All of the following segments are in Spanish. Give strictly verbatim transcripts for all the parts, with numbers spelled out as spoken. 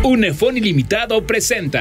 Unefón Ilimitado presenta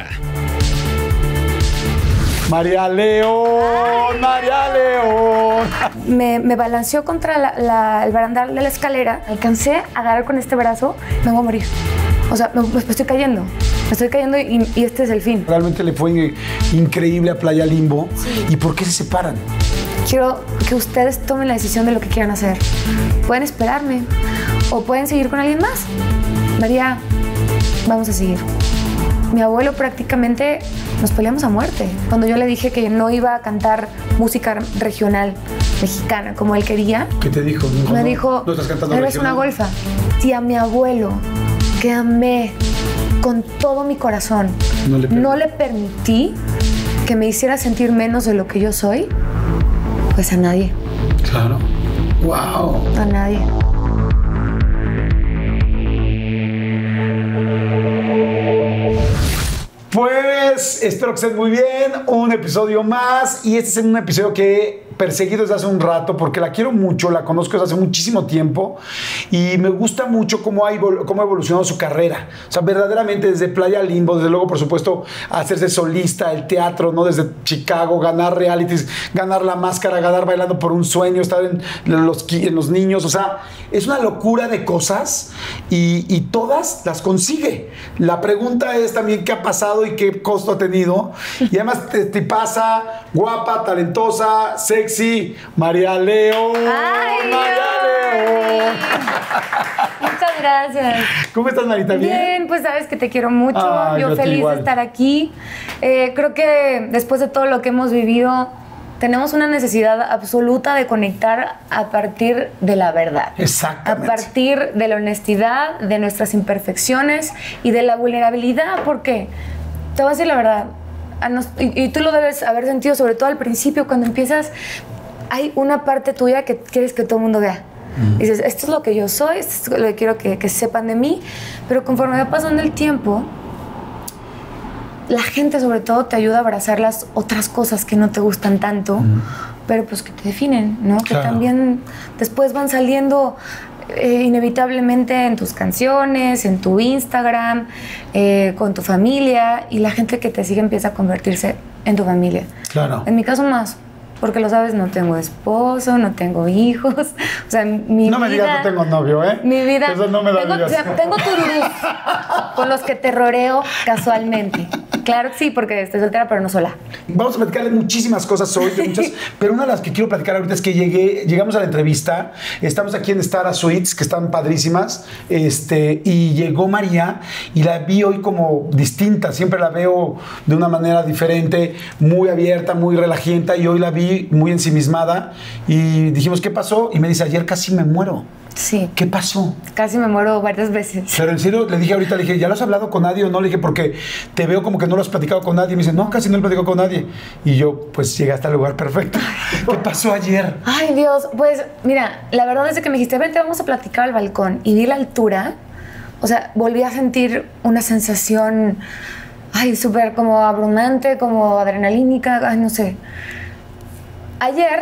María León, María León. Me, me balanceó contra la, la, el barandal de la escalera. Alcancé a agarrar con este brazo, me voy a morir. O sea, me, me estoy cayendo. Me estoy cayendo y, y este es el fin. Realmente le fue increíble a Playa Limbo. Sí. ¿Y por qué se separan? Quiero que ustedes tomen la decisión de lo que quieran hacer. Pueden esperarme o pueden seguir con alguien más. María, vamos a seguir. Mi abuelo prácticamente nos peleamos a muerte. Cuando yo le dije que no iba a cantar música regional mexicana como él quería, ¿qué te dijo? Me no, dijo, no estás cantando eres regional. una golfa. Si a mi abuelo, que amé con todo mi corazón, no le, no le permití que me hiciera sentir menos de lo que yo soy, pues a nadie. Claro. Wow. A nadie. Pues espero que estén muy bien, un episodio más y este es un episodio que he perseguido desde hace un rato porque la quiero mucho, la conozco desde hace muchísimo tiempo y me gusta mucho cómo ha, cómo ha evolucionado su carrera, o sea, verdaderamente desde Playa Limbo, desde luego por supuesto hacerse solista, el teatro, ¿no? Desde Chicago, ganar realities, ganar La Máscara, ganar Bailando por un Sueño, estar en los, en los niños, o sea, es una locura de cosas y, y todas las consigue. La pregunta es también qué ha pasado y qué costo ha tenido. Y además te, te pasa guapa, talentosa, sexy, María León. ¡Ay, María León! Muchas gracias. ¿Cómo estás, Marita? ¿Bien? Bien, pues sabes que te quiero mucho. Ah, yo yo feliz igual. de estar aquí. Eh, creo que después de todo lo que hemos vivido, tenemos una necesidad absoluta de conectar a partir de la verdad. Exactamente. A partir de la honestidad, de nuestras imperfecciones y de la vulnerabilidad, porque te voy a decir la verdad, a nos, y, y tú lo debes haber sentido, sobre todo al principio, cuando empiezas, hay una parte tuya que quieres que todo el mundo vea. Mm. Dices, esto es lo que yo soy, esto es lo que quiero que, que sepan de mí, pero conforme va pasando el tiempo, la gente sobre todo te ayuda a abrazar las otras cosas que no te gustan tanto, mm. pero pues que te definen, ¿no? Claro. Que también después van saliendo eh, inevitablemente en tus canciones, en tu Instagram, eh, con tu familia, y la gente que te sigue empieza a convertirse en tu familia. Claro. En mi caso más, porque lo sabes, no tengo esposo, no tengo hijos, o sea, mi no vida... me digas que tengo novio, ¿eh? Mi vida... Eso no me lo tengo, digas. O sea, tengo tururús con los que te roreo casualmente. Claro que sí, porque estoy soltera, pero no sola. Vamos a platicarle muchísimas cosas hoy, de muchas, pero una de las que quiero platicar ahorita es que llegué, llegamos a la entrevista, estamos aquí en Stara Suites, que están padrísimas, este, y llegó María y la vi hoy como distinta, siempre la veo de una manera diferente, muy abierta, muy relajienta, y hoy la vi muy ensimismada y dijimos, ¿qué pasó? Y me dice, ayer casi me muero. Sí. ¿Qué pasó? Casi me muero varias veces. Pero en serio, le dije ahorita, le dije, ¿ya lo has hablado con nadie o no? Le dije, porque te veo como que no lo has platicado con nadie. Y me dice, no, casi no lo he platicado con nadie. Y yo, pues, llegué hasta el lugar perfecto. ¿Qué pasó ayer? Ay, Dios, pues, mira, la verdad es que me dijiste, vente, vamos a platicar al balcón. Y vi la altura, o sea, volví a sentir una sensación, ay, súper como abrumante, como adrenalínica, ay, no sé. Ayer,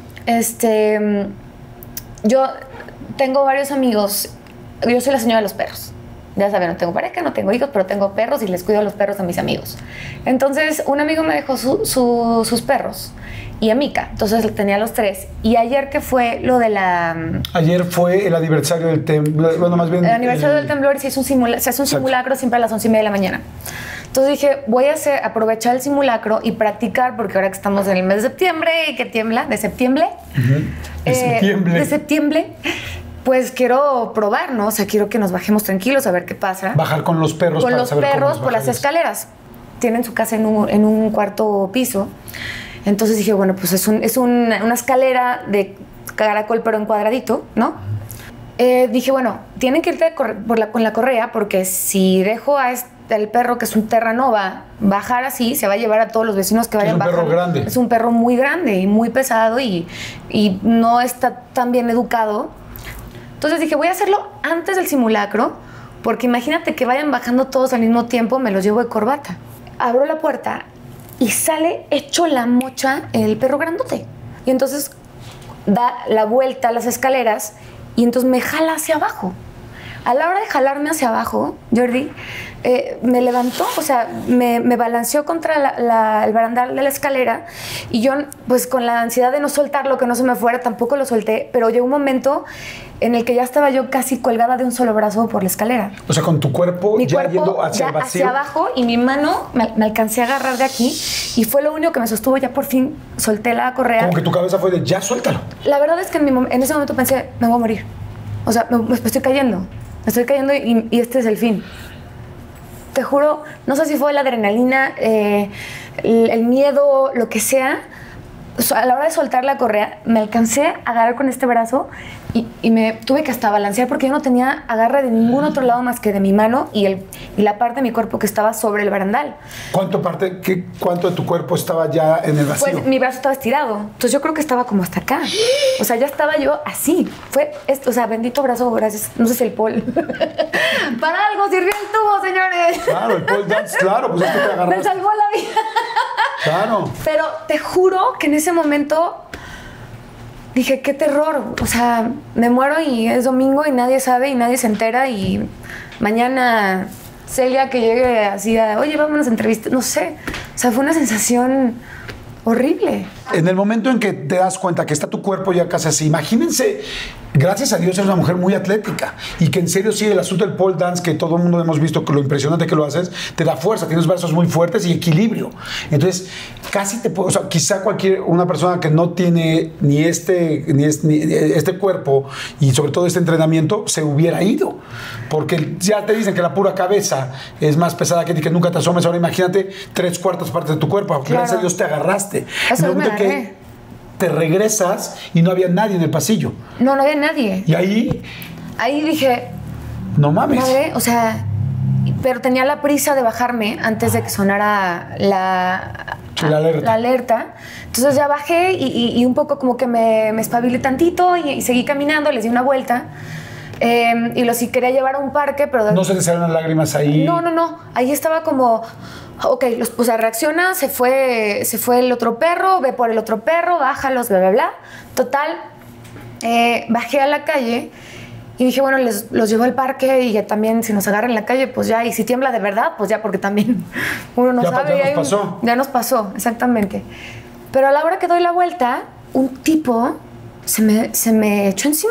este, yo... tengo varios amigos, yo soy la señora de los perros. Ya saben, no tengo pareja, no tengo hijos, pero tengo perros y les cuido a los perros a mis amigos. Entonces, un amigo me dejó su, su, sus perros y a Mika. Entonces, tenía los tres. Y ayer que fue lo de la... Ayer fue el aniversario del temblor, bueno, más bien... El aniversario el... del temblor, se hizo un, simula, se hace un simulacro siempre a las once y media de la mañana. Entonces dije, voy a hacer, aprovechar el simulacro y practicar, porque ahora que estamos en el mes de septiembre y que tiembla, de septiembre, uh-huh. de, eh, septiembre. de septiembre, pues quiero probar, ¿no? O sea, quiero que nos bajemos tranquilos a ver qué pasa. Bajar con los perros Con para los saber perros cómo por las escaleras. Tienen su casa en un, en un cuarto piso. Entonces dije, bueno, pues es, un, es un, una escalera de caracol, pero en cuadradito, ¿no? Eh, dije, bueno, tienen que irte por la, con la correa, porque si dejo a este, el perro, que es un Terranova, bajar así, se va a llevar a todos los vecinos que vayan bajando. Es un perro grande. Es un perro muy grande y muy pesado y, y no está tan bien educado. Entonces dije, voy a hacerlo antes del simulacro, porque imagínate que vayan bajando todos al mismo tiempo, me los llevo de corbata. Abro la puerta y sale hecho la mocha el perro grandote. Y entonces da la vuelta a las escaleras y entonces me jala hacia abajo. A la hora de jalarme hacia abajo, Jordi, eh, me levantó, o sea, me, me balanceó contra la, la, el barandal de la escalera y yo, pues con la ansiedad de no soltarlo, que no se me fuera, tampoco lo solté, pero llegó un momento en el que ya estaba yo casi colgada de un solo brazo por la escalera. O sea, con tu cuerpo Mi ya cuerpo yendo hacia ya el vacío. hacia abajo y mi mano me, me alcancé a agarrar de aquí y fue lo único que me sostuvo. Ya por fin solté la correa. Como que tu cabeza fue de ya, suéltalo. La verdad es que en, mi, en ese momento pensé, me voy a morir. O sea, me, me estoy cayendo. Me estoy cayendo y, y este es el fin. Te juro, no sé si fue la adrenalina, eh, el, el miedo, lo que sea. A la hora de soltar la correa, me alcancé a agarrar con este brazo y, y me tuve que hasta balancear porque yo no tenía agarre de ningún otro lado más que de mi mano y, el, y la parte de mi cuerpo que estaba sobre el barandal. ¿Cuánto, parte, qué, ¿Cuánto de tu cuerpo estaba ya en el vacío? Pues mi brazo estaba estirado, entonces yo creo que estaba como hasta acá. O sea, ya estaba yo así. Fue, esto, o sea, bendito brazo, gracias. No sé si el pole. Para algo sirvió el tubo, señores. Claro, el pole dance, claro, pues es que te agarraste. Me salvó la vida. Claro. Pero te juro que en ese momento dije, qué terror. O sea, me muero y es domingo y nadie sabe y nadie se entera y mañana Celia que llegue así a, oye, vámonos a entrevistar, no sé. O sea, fue una sensación horrible. En el momento en que te das cuenta que está tu cuerpo ya casi así, imagínense, gracias a Dios eres una mujer muy atlética y que en serio sí, el asunto del pole dance que todo el mundo hemos visto, que lo impresionante que lo haces, te da fuerza, tienes brazos muy fuertes y equilibrio. Entonces, casi te puedo, o sea, quizá cualquier, una persona que no tiene ni este, ni este, ni este cuerpo y sobre todo este entrenamiento, se hubiera ido. Porque ya te dicen que la pura cabeza es más pesada que, que nunca te asomes. Ahora imagínate tres cuartas partes de tu cuerpo, aunque Claro. gracias a Dios te agarraste. Eso En el me momento que agarré. te regresas y no había nadie en el pasillo. No, no había nadie. Y ahí, Ahí dije, no mames. madre, o sea, pero tenía la prisa de bajarme antes de que sonara la, Sí, la alerta. la alerta. Entonces ya bajé y, y, y un poco como que me, me espabilé tantito y, y seguí caminando, les di una vuelta. Eh, y los sí quería llevar a un parque, pero... No se te salieron las lágrimas ahí. No, no, no. Ahí estaba como, ok, los, o sea, reacciona, se fue, se fue el otro perro, ve por el otro perro, bájalos, bla, bla, bla. Total, eh, bajé a la calle y dije, bueno, les, los llevo al parque y ya también si nos agarran en la calle, pues ya, y si tiembla de verdad, pues ya, porque también uno no Ya, sabe. ya nos hay un- pasó. ya nos pasó, exactamente. Pero a la hora que doy la vuelta, un tipo se me, se me echó encima.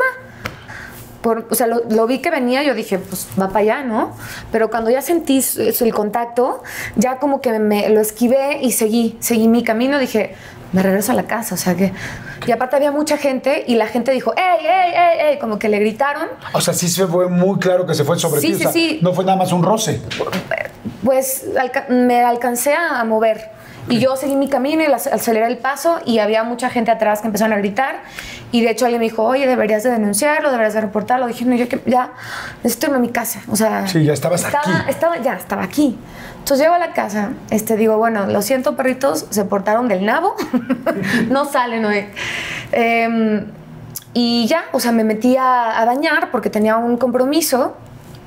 Por, o sea, lo, lo vi que venía, yo dije, pues va para allá, ¿no? Pero cuando ya sentí su- su- el contacto, ya como que me lo esquivé y seguí, seguí mi camino, dije, me regreso a la casa, o sea que... Y aparte había mucha gente y la gente dijo, ¡ey, ey, ey, ey! Como que le gritaron. O sea, sí se fue muy claro que se fue sobre Sí, ti. O sí, sea, sí. no fue nada más un roce. Pues alca- me alcancé a, a mover. Y yo seguí mi camino y las- aceleré el paso y había mucha gente atrás que empezaron a gritar. Y de hecho alguien me dijo, oye, deberías de denunciarlo, deberías de reportarlo. Dije, no, yo que ya necesito irme a mi casa. O sea, Sí, ya estabas estaba, aquí. Estaba, ya, estaba aquí. Entonces llego a la casa, este, digo, bueno, lo siento, perritos, se portaron del nabo. No salen hoy. Eh, y ya, o sea, me metí a, a bañar porque tenía un compromiso.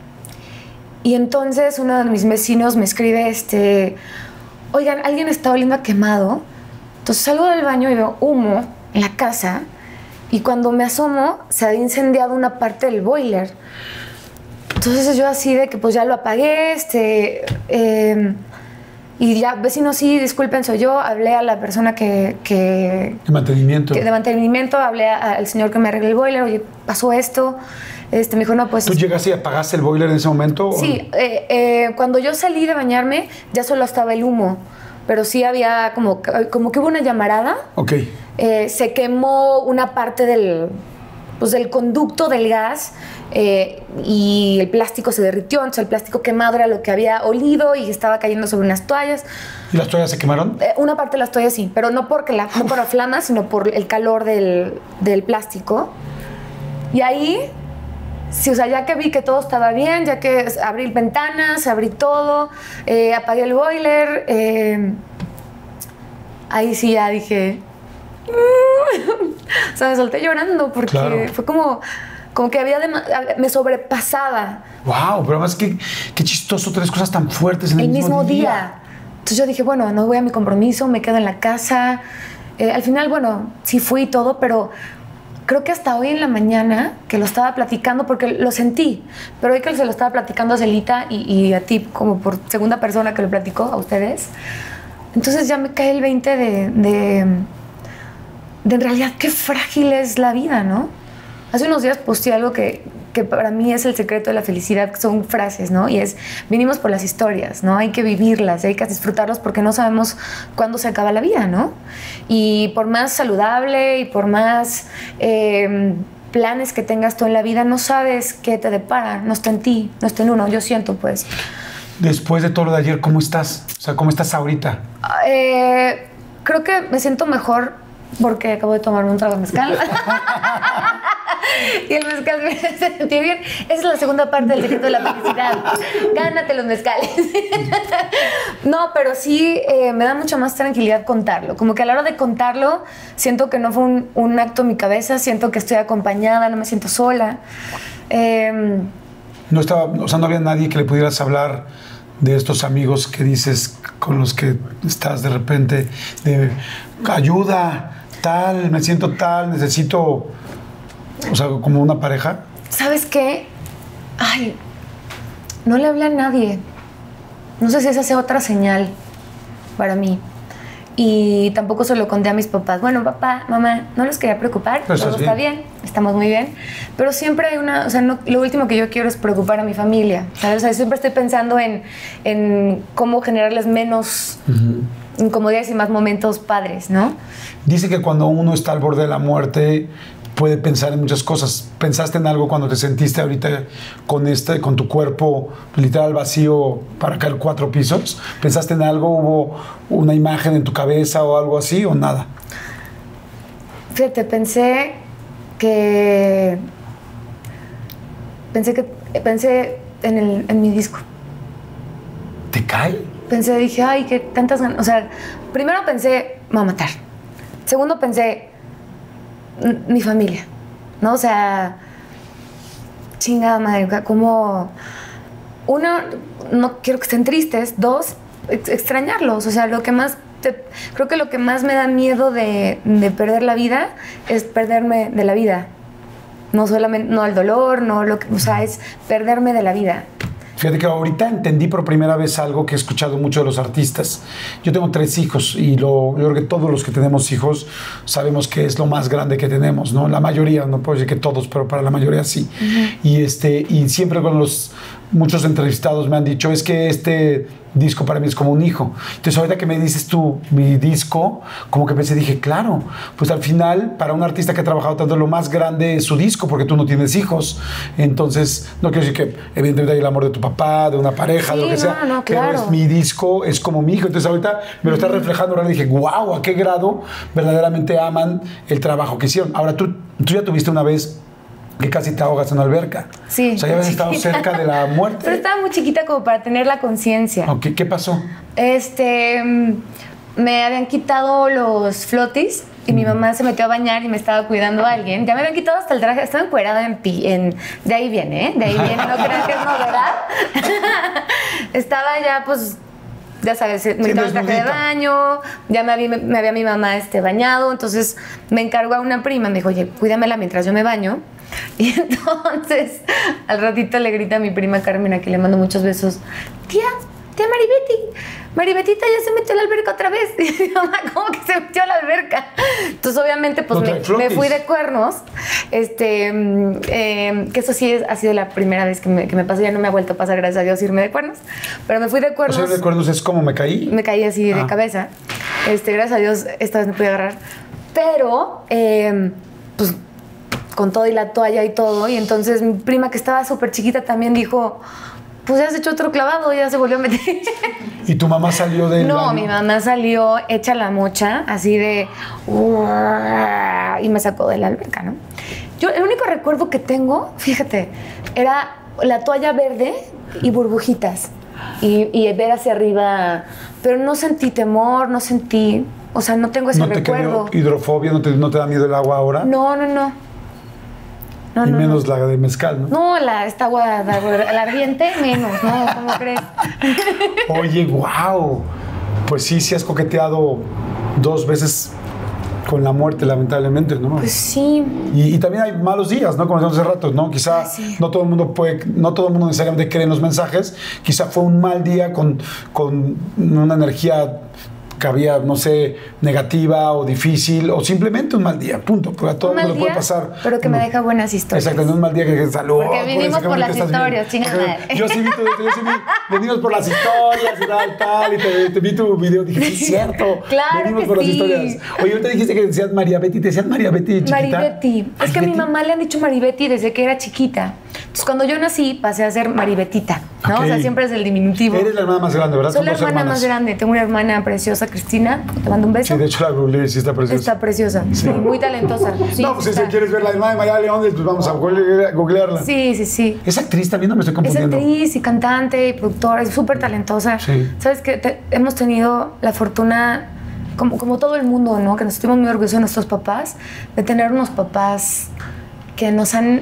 Y entonces uno de mis vecinos me escribe, este, oigan, alguien está oliendo a quemado. Entonces salgo del baño y veo humo en la casa. Y cuando me asomo, se había incendiado una parte del boiler. Entonces yo así de que pues ya lo apagué, este... eh, y ya, vecinos, sí, disculpen, soy yo. Hablé a la persona que... que De mantenimiento. que de mantenimiento, hablé a- al señor que me arregló el boiler, oye, pasó esto. Este, me dijo, no, pues... ¿Tú llegaste y apagaste el boiler en ese momento? o- Sí, eh, eh, cuando yo salí de bañarme ya solo estaba el humo, pero sí había como, como que hubo una llamarada, Ok. eh, se quemó una parte del, pues, del conducto del gas eh, y el plástico se derritió, entonces el plástico quemado era lo que había olido y estaba cayendo sobre unas toallas. ¿Y las toallas se quemaron? Eh, una parte de las toallas sí, pero no, porque la, no por la flama, sino por el calor del, del plástico. Y ahí... Sí, o sea, ya que vi que todo estaba bien, ya que abrí ventanas, abrí todo, eh, apagué el boiler, eh, ahí sí ya dije... O sea, me solté llorando porque Claro. fue como, como que había dema- me sobrepasaba Wow, pero además qué, qué chistoso tres cosas tan fuertes en el, el mismo día. Entonces yo dije, bueno, no voy a mi compromiso, me quedo en la casa. Eh, al final, bueno, sí fui y todo, pero creo que hasta hoy en la mañana que lo estaba platicando, porque lo sentí, pero hoy que se lo estaba platicando a Celita y, y a ti como por segunda persona que lo platicó, a ustedes, entonces ya me cae el veinte de, de, de en realidad qué frágil es la vida, ¿no? Hace unos días posté algo que, que para mí es el secreto de la felicidad, que son frases, ¿no? Y es, vinimos por las historias, ¿no? Hay que vivirlas, hay que disfrutarlas porque no sabemos cuándo se acaba la vida, ¿no? Y por más saludable y por más eh, planes que tengas tú en la vida, no sabes qué te depara, no está en ti, no está en uno, yo siento, pues. Después de todo lo de ayer, ¿cómo estás? O sea, ¿cómo estás ahorita? Eh, creo que me siento mejor porque acabo de tomar un trago de mezcal. Y el mezcal me hace sentir bien. Esa es la segunda parte del secreto de la felicidad. Gánate los mezcales. No, pero sí eh, me da mucha más tranquilidad contarlo. Como que a la hora de contarlo, siento que no fue un, un acto en mi cabeza, siento que estoy acompañada, no me siento sola. Eh, No estaba, o sea, no había nadie que le pudieras hablar de estos amigos que dices con los que estás de repente, de ayuda, tal, me siento tal, necesito, o sea, como una pareja. ¿Sabes qué? Ay, no le hablé a nadie. No sé si esa sea otra señal para mí. Y tampoco se lo conté a mis papás. Bueno, papá, mamá, no los quería preocupar. Pero todo está bien. bien, estamos muy bien. Pero siempre hay una... O sea, no, lo último que yo quiero es preocupar a mi familia, ¿sabes? O sea, siempre estoy pensando en, en cómo generarles menos uh-huh. incomodidades y más momentos padres, ¿no? Dice que cuando uno está al borde de la muerte puede pensar en muchas cosas. ¿Pensaste en algo cuando te sentiste ahorita con este, con tu cuerpo literal vacío para caer cuatro pisos? ¿Pensaste en algo? ¿Hubo una imagen en tu cabeza o algo así o nada? Fíjate, pensé que... Pensé que... Pensé en, el, en mi disco. ¿Te cae? Pensé, dije, ay, qué tantas ganas... O sea, primero pensé, me voy a matar. Segundo pensé... mi familia, ¿no? O sea, chingada madre, como uno, no quiero que estén tristes, dos, ex extrañarlos, o sea, lo que más, te, creo que lo que más me da miedo de, de perder la vida es perderme de la vida, no solamente, no el dolor, no lo que, o sea, es perderme de la vida. Fíjate que ahorita entendí por primera vez algo que he escuchado mucho de los artistas. Yo tengo tres hijos y lo, yo creo que todos los que tenemos hijos sabemos que es lo más grande que tenemos, ¿no? La mayoría, no puedo decir que todos, pero para la mayoría sí. Uh-huh. Y, este, y siempre con los muchos entrevistados me han dicho, es que este disco para mí es como un hijo. Entonces ahorita que me dices tú mi disco, como que pensé, dije, claro, pues al final para un artista que ha trabajado tanto, lo más grande es su disco, porque tú no tienes hijos. Entonces no quiero decir que evidentemente hay el amor de tu papá, de una pareja, sí, de lo que no, sea, no, claro. Pero es mi disco, es como mi hijo. Entonces ahorita me lo está reflejando, ahora dije, wow, ¿a qué grado verdaderamente aman el trabajo que hicieron? Ahora tú, tú ya tuviste una vez que casi te ahogas en una alberca. Sí. O sea, ya habías estado cerca de la muerte. Pero estaba muy chiquita como para tener la conciencia. Okay, ¿qué pasó? Este, me habían quitado los flotis y mm. mi mamá se metió a bañar y me estaba cuidando a alguien. Ya me habían quitado hasta el traje, estaba encuerada en, pi, en... De ahí viene, ¿eh? De ahí viene, no crean que es novedad. Estaba ya, pues... Ya sabes, me quitaba el traje de baño, ya me había, me había mi mamá este, bañado, entonces me encargó a una prima, me dijo, oye, cuídamela mientras yo me baño. Y entonces, al ratito le grita a mi prima Carmen, a quien le mando muchos besos, tía, tía Maribeti, Maribetita ya se metió a la alberca otra vez. Y mi mamá, ¿cómo que se metió a la alberca? Entonces, obviamente, pues me, me fui de cuernos. Este, eh, que eso sí es, ha sido la primera vez que me, que me pasó. Ya no me ha vuelto a pasar, gracias a Dios, irme de cuernos. Pero me fui de cuernos. O sea, de cuernos es como me caí. Me caí así ah. de cabeza. Este, gracias a Dios, esta vez me pude agarrar. Pero, eh, pues, con todo y la toalla y todo. Y entonces mi prima, que estaba súper chiquita, también dijo... Pues ya se echó otro clavado, ya se volvió a meter. ¿Y tu mamá salió del No, baño? Mi mamá salió hecha la mocha, así de... Y me sacó de la alberca, ¿no? Yo, el único recuerdo que tengo, fíjate, era la toalla verde y burbujitas. Y, y ver hacia arriba. Pero no sentí temor, no sentí... O sea, no tengo ese ¿No te recuerdo. quedó hidrofobia? ¿No te, ¿No te da miedo el agua ahora? No, no, no. No, y no, menos no. la de mezcal, ¿no? No, la, esta agua, la, la ardiente, menos, ¿no? ¿Cómo crees? Oye, wow. Pues sí, sí has coqueteado dos veces con la muerte, lamentablemente, ¿no? Pues sí. Y, y también hay malos días, ¿no? Como decíamos hace rato, ¿no? Quizá Ah, sí. no todo el mundo puede, no todo el mundo necesariamente cree en los mensajes. Quizá fue un mal día con, con una energía que había, no sé, negativa o difícil, o simplemente un mal día, punto. Porque a todo el mundo le puede pasar. Pero que me deja buenas historias. Exacto, un mal día que salud. Porque vivimos por las historias, chingada. Yo sí vi tu, yo sí vi, venimos por las historias y tal, tal, y te, te vi tu video, dije, sí, es cierto. Claro venimos que por sí. las historias. Oye, ahorita dijiste que decías María Betty, ¿te decían María Betty chiquita? Maribeti. Es que a mi mamá le han dicho Maribeti desde que era chiquita. Entonces, cuando yo nací, pasé a ser Maribetita, ¿no? Ok. O sea, siempre es el diminutivo. Eres la hermana más grande, ¿verdad? Soy Son la dos hermana hermanas. más grande. Tengo una hermana preciosa, Cristina. Te mando un beso. Sí, de hecho la googleé, sí está preciosa. Está preciosa. Sí, muy talentosa. Sí, no, pues está. si quieres ver la hermana de María León, pues vamos a google- googlearla. Sí, sí, sí. Es actriz también, no me estoy Es confundiendo. actriz y cantante y productora, es súper talentosa. Sí. Sabes que te- hemos tenido la fortuna, como, como todo el mundo, ¿no? Que nos sentimos muy orgullosos de nuestros papás, de tener unos papás que nos han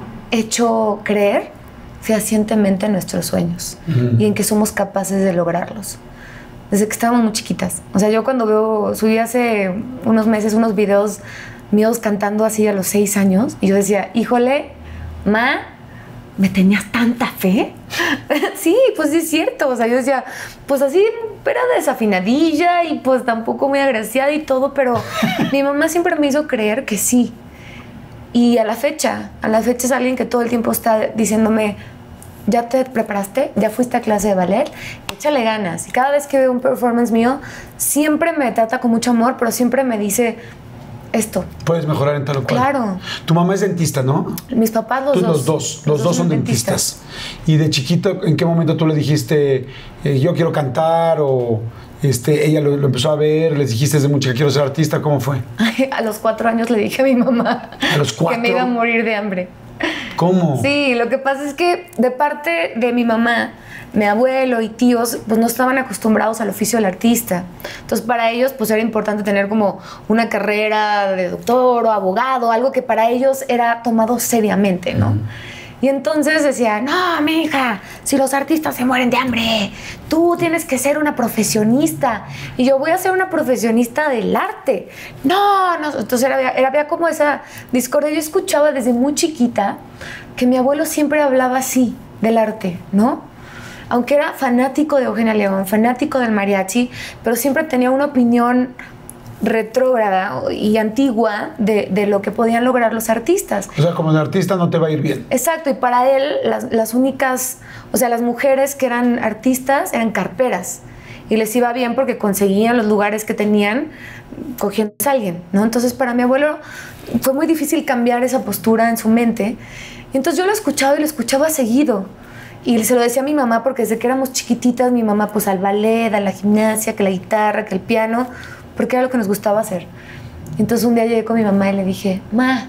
hecho creer fehacientemente en nuestros sueños Ujú. y en que somos capaces de lograrlos. Desde que estábamos muy chiquitas. O sea, yo cuando veo, subí hace unos meses unos videos míos cantando así a los seis años y yo decía, híjole, ma, ¿me tenías tanta fe? Sí, pues sí es cierto. O sea, yo decía, pues así era desafinadilla y pues tampoco muy agraciada y todo, pero mi mamá siempre me hizo creer que sí. Y a la fecha, a la fecha es alguien que todo el tiempo está diciéndome, ¿ya te preparaste? ¿Ya fuiste a clase de ballet? Échale ganas. Y cada vez que veo un performance mío, siempre me trata con mucho amor, pero siempre me dice esto. Puedes mejorar en tal o cual. Claro. Tu mamá es dentista, ¿no? Mis papás, los Tú, dos. los dos, los dos son dentistas. Y de chiquito, ¿en qué momento tú le dijiste, eh, yo quiero cantar? O este, ella lo, lo empezó a ver, les dijiste desde muy chica, quiero ser artista, ¿cómo fue? A los cuatro años le dije a mi mamá ¿A los cuatro? que me iba a morir de hambre. ¿Cómo? Sí, lo que pasa es que de parte de mi mamá, mi abuelo y tíos, pues no estaban acostumbrados al oficio del artista. Entonces para ellos pues era importante tener como una carrera de doctor o abogado, algo que para ellos era tomado seriamente, ¿no? Mm. Y entonces decía, no, mi hija, si los artistas se mueren de hambre, tú tienes que ser una profesionista. Y yo voy a ser una profesionista del arte. No, no. Entonces era, era, había como esa discordia. Yo escuchaba desde muy chiquita que mi abuelo siempre hablaba así del arte, ¿no? Aunque era fanático de Eugenia León, fanático del mariachi, pero siempre tenía una opinión retrógrada y antigua de, de lo que podían lograr los artistas. O sea, como de artista no te va a ir bien. Exacto, y para él las, las únicas, o sea, las mujeres que eran artistas eran carperas y les iba bien porque conseguían los lugares que tenían cogiendo a alguien, ¿no? Entonces para mi abuelo fue muy difícil cambiar esa postura en su mente y entonces yo lo escuchaba y lo escuchaba seguido. Y se lo decía a mi mamá porque desde que éramos chiquititas, mi mamá pues al ballet, a la gimnasia, que la guitarra, que el piano, porque era lo que nos gustaba hacer. Entonces un día llegué con mi mamá y le dije, ma,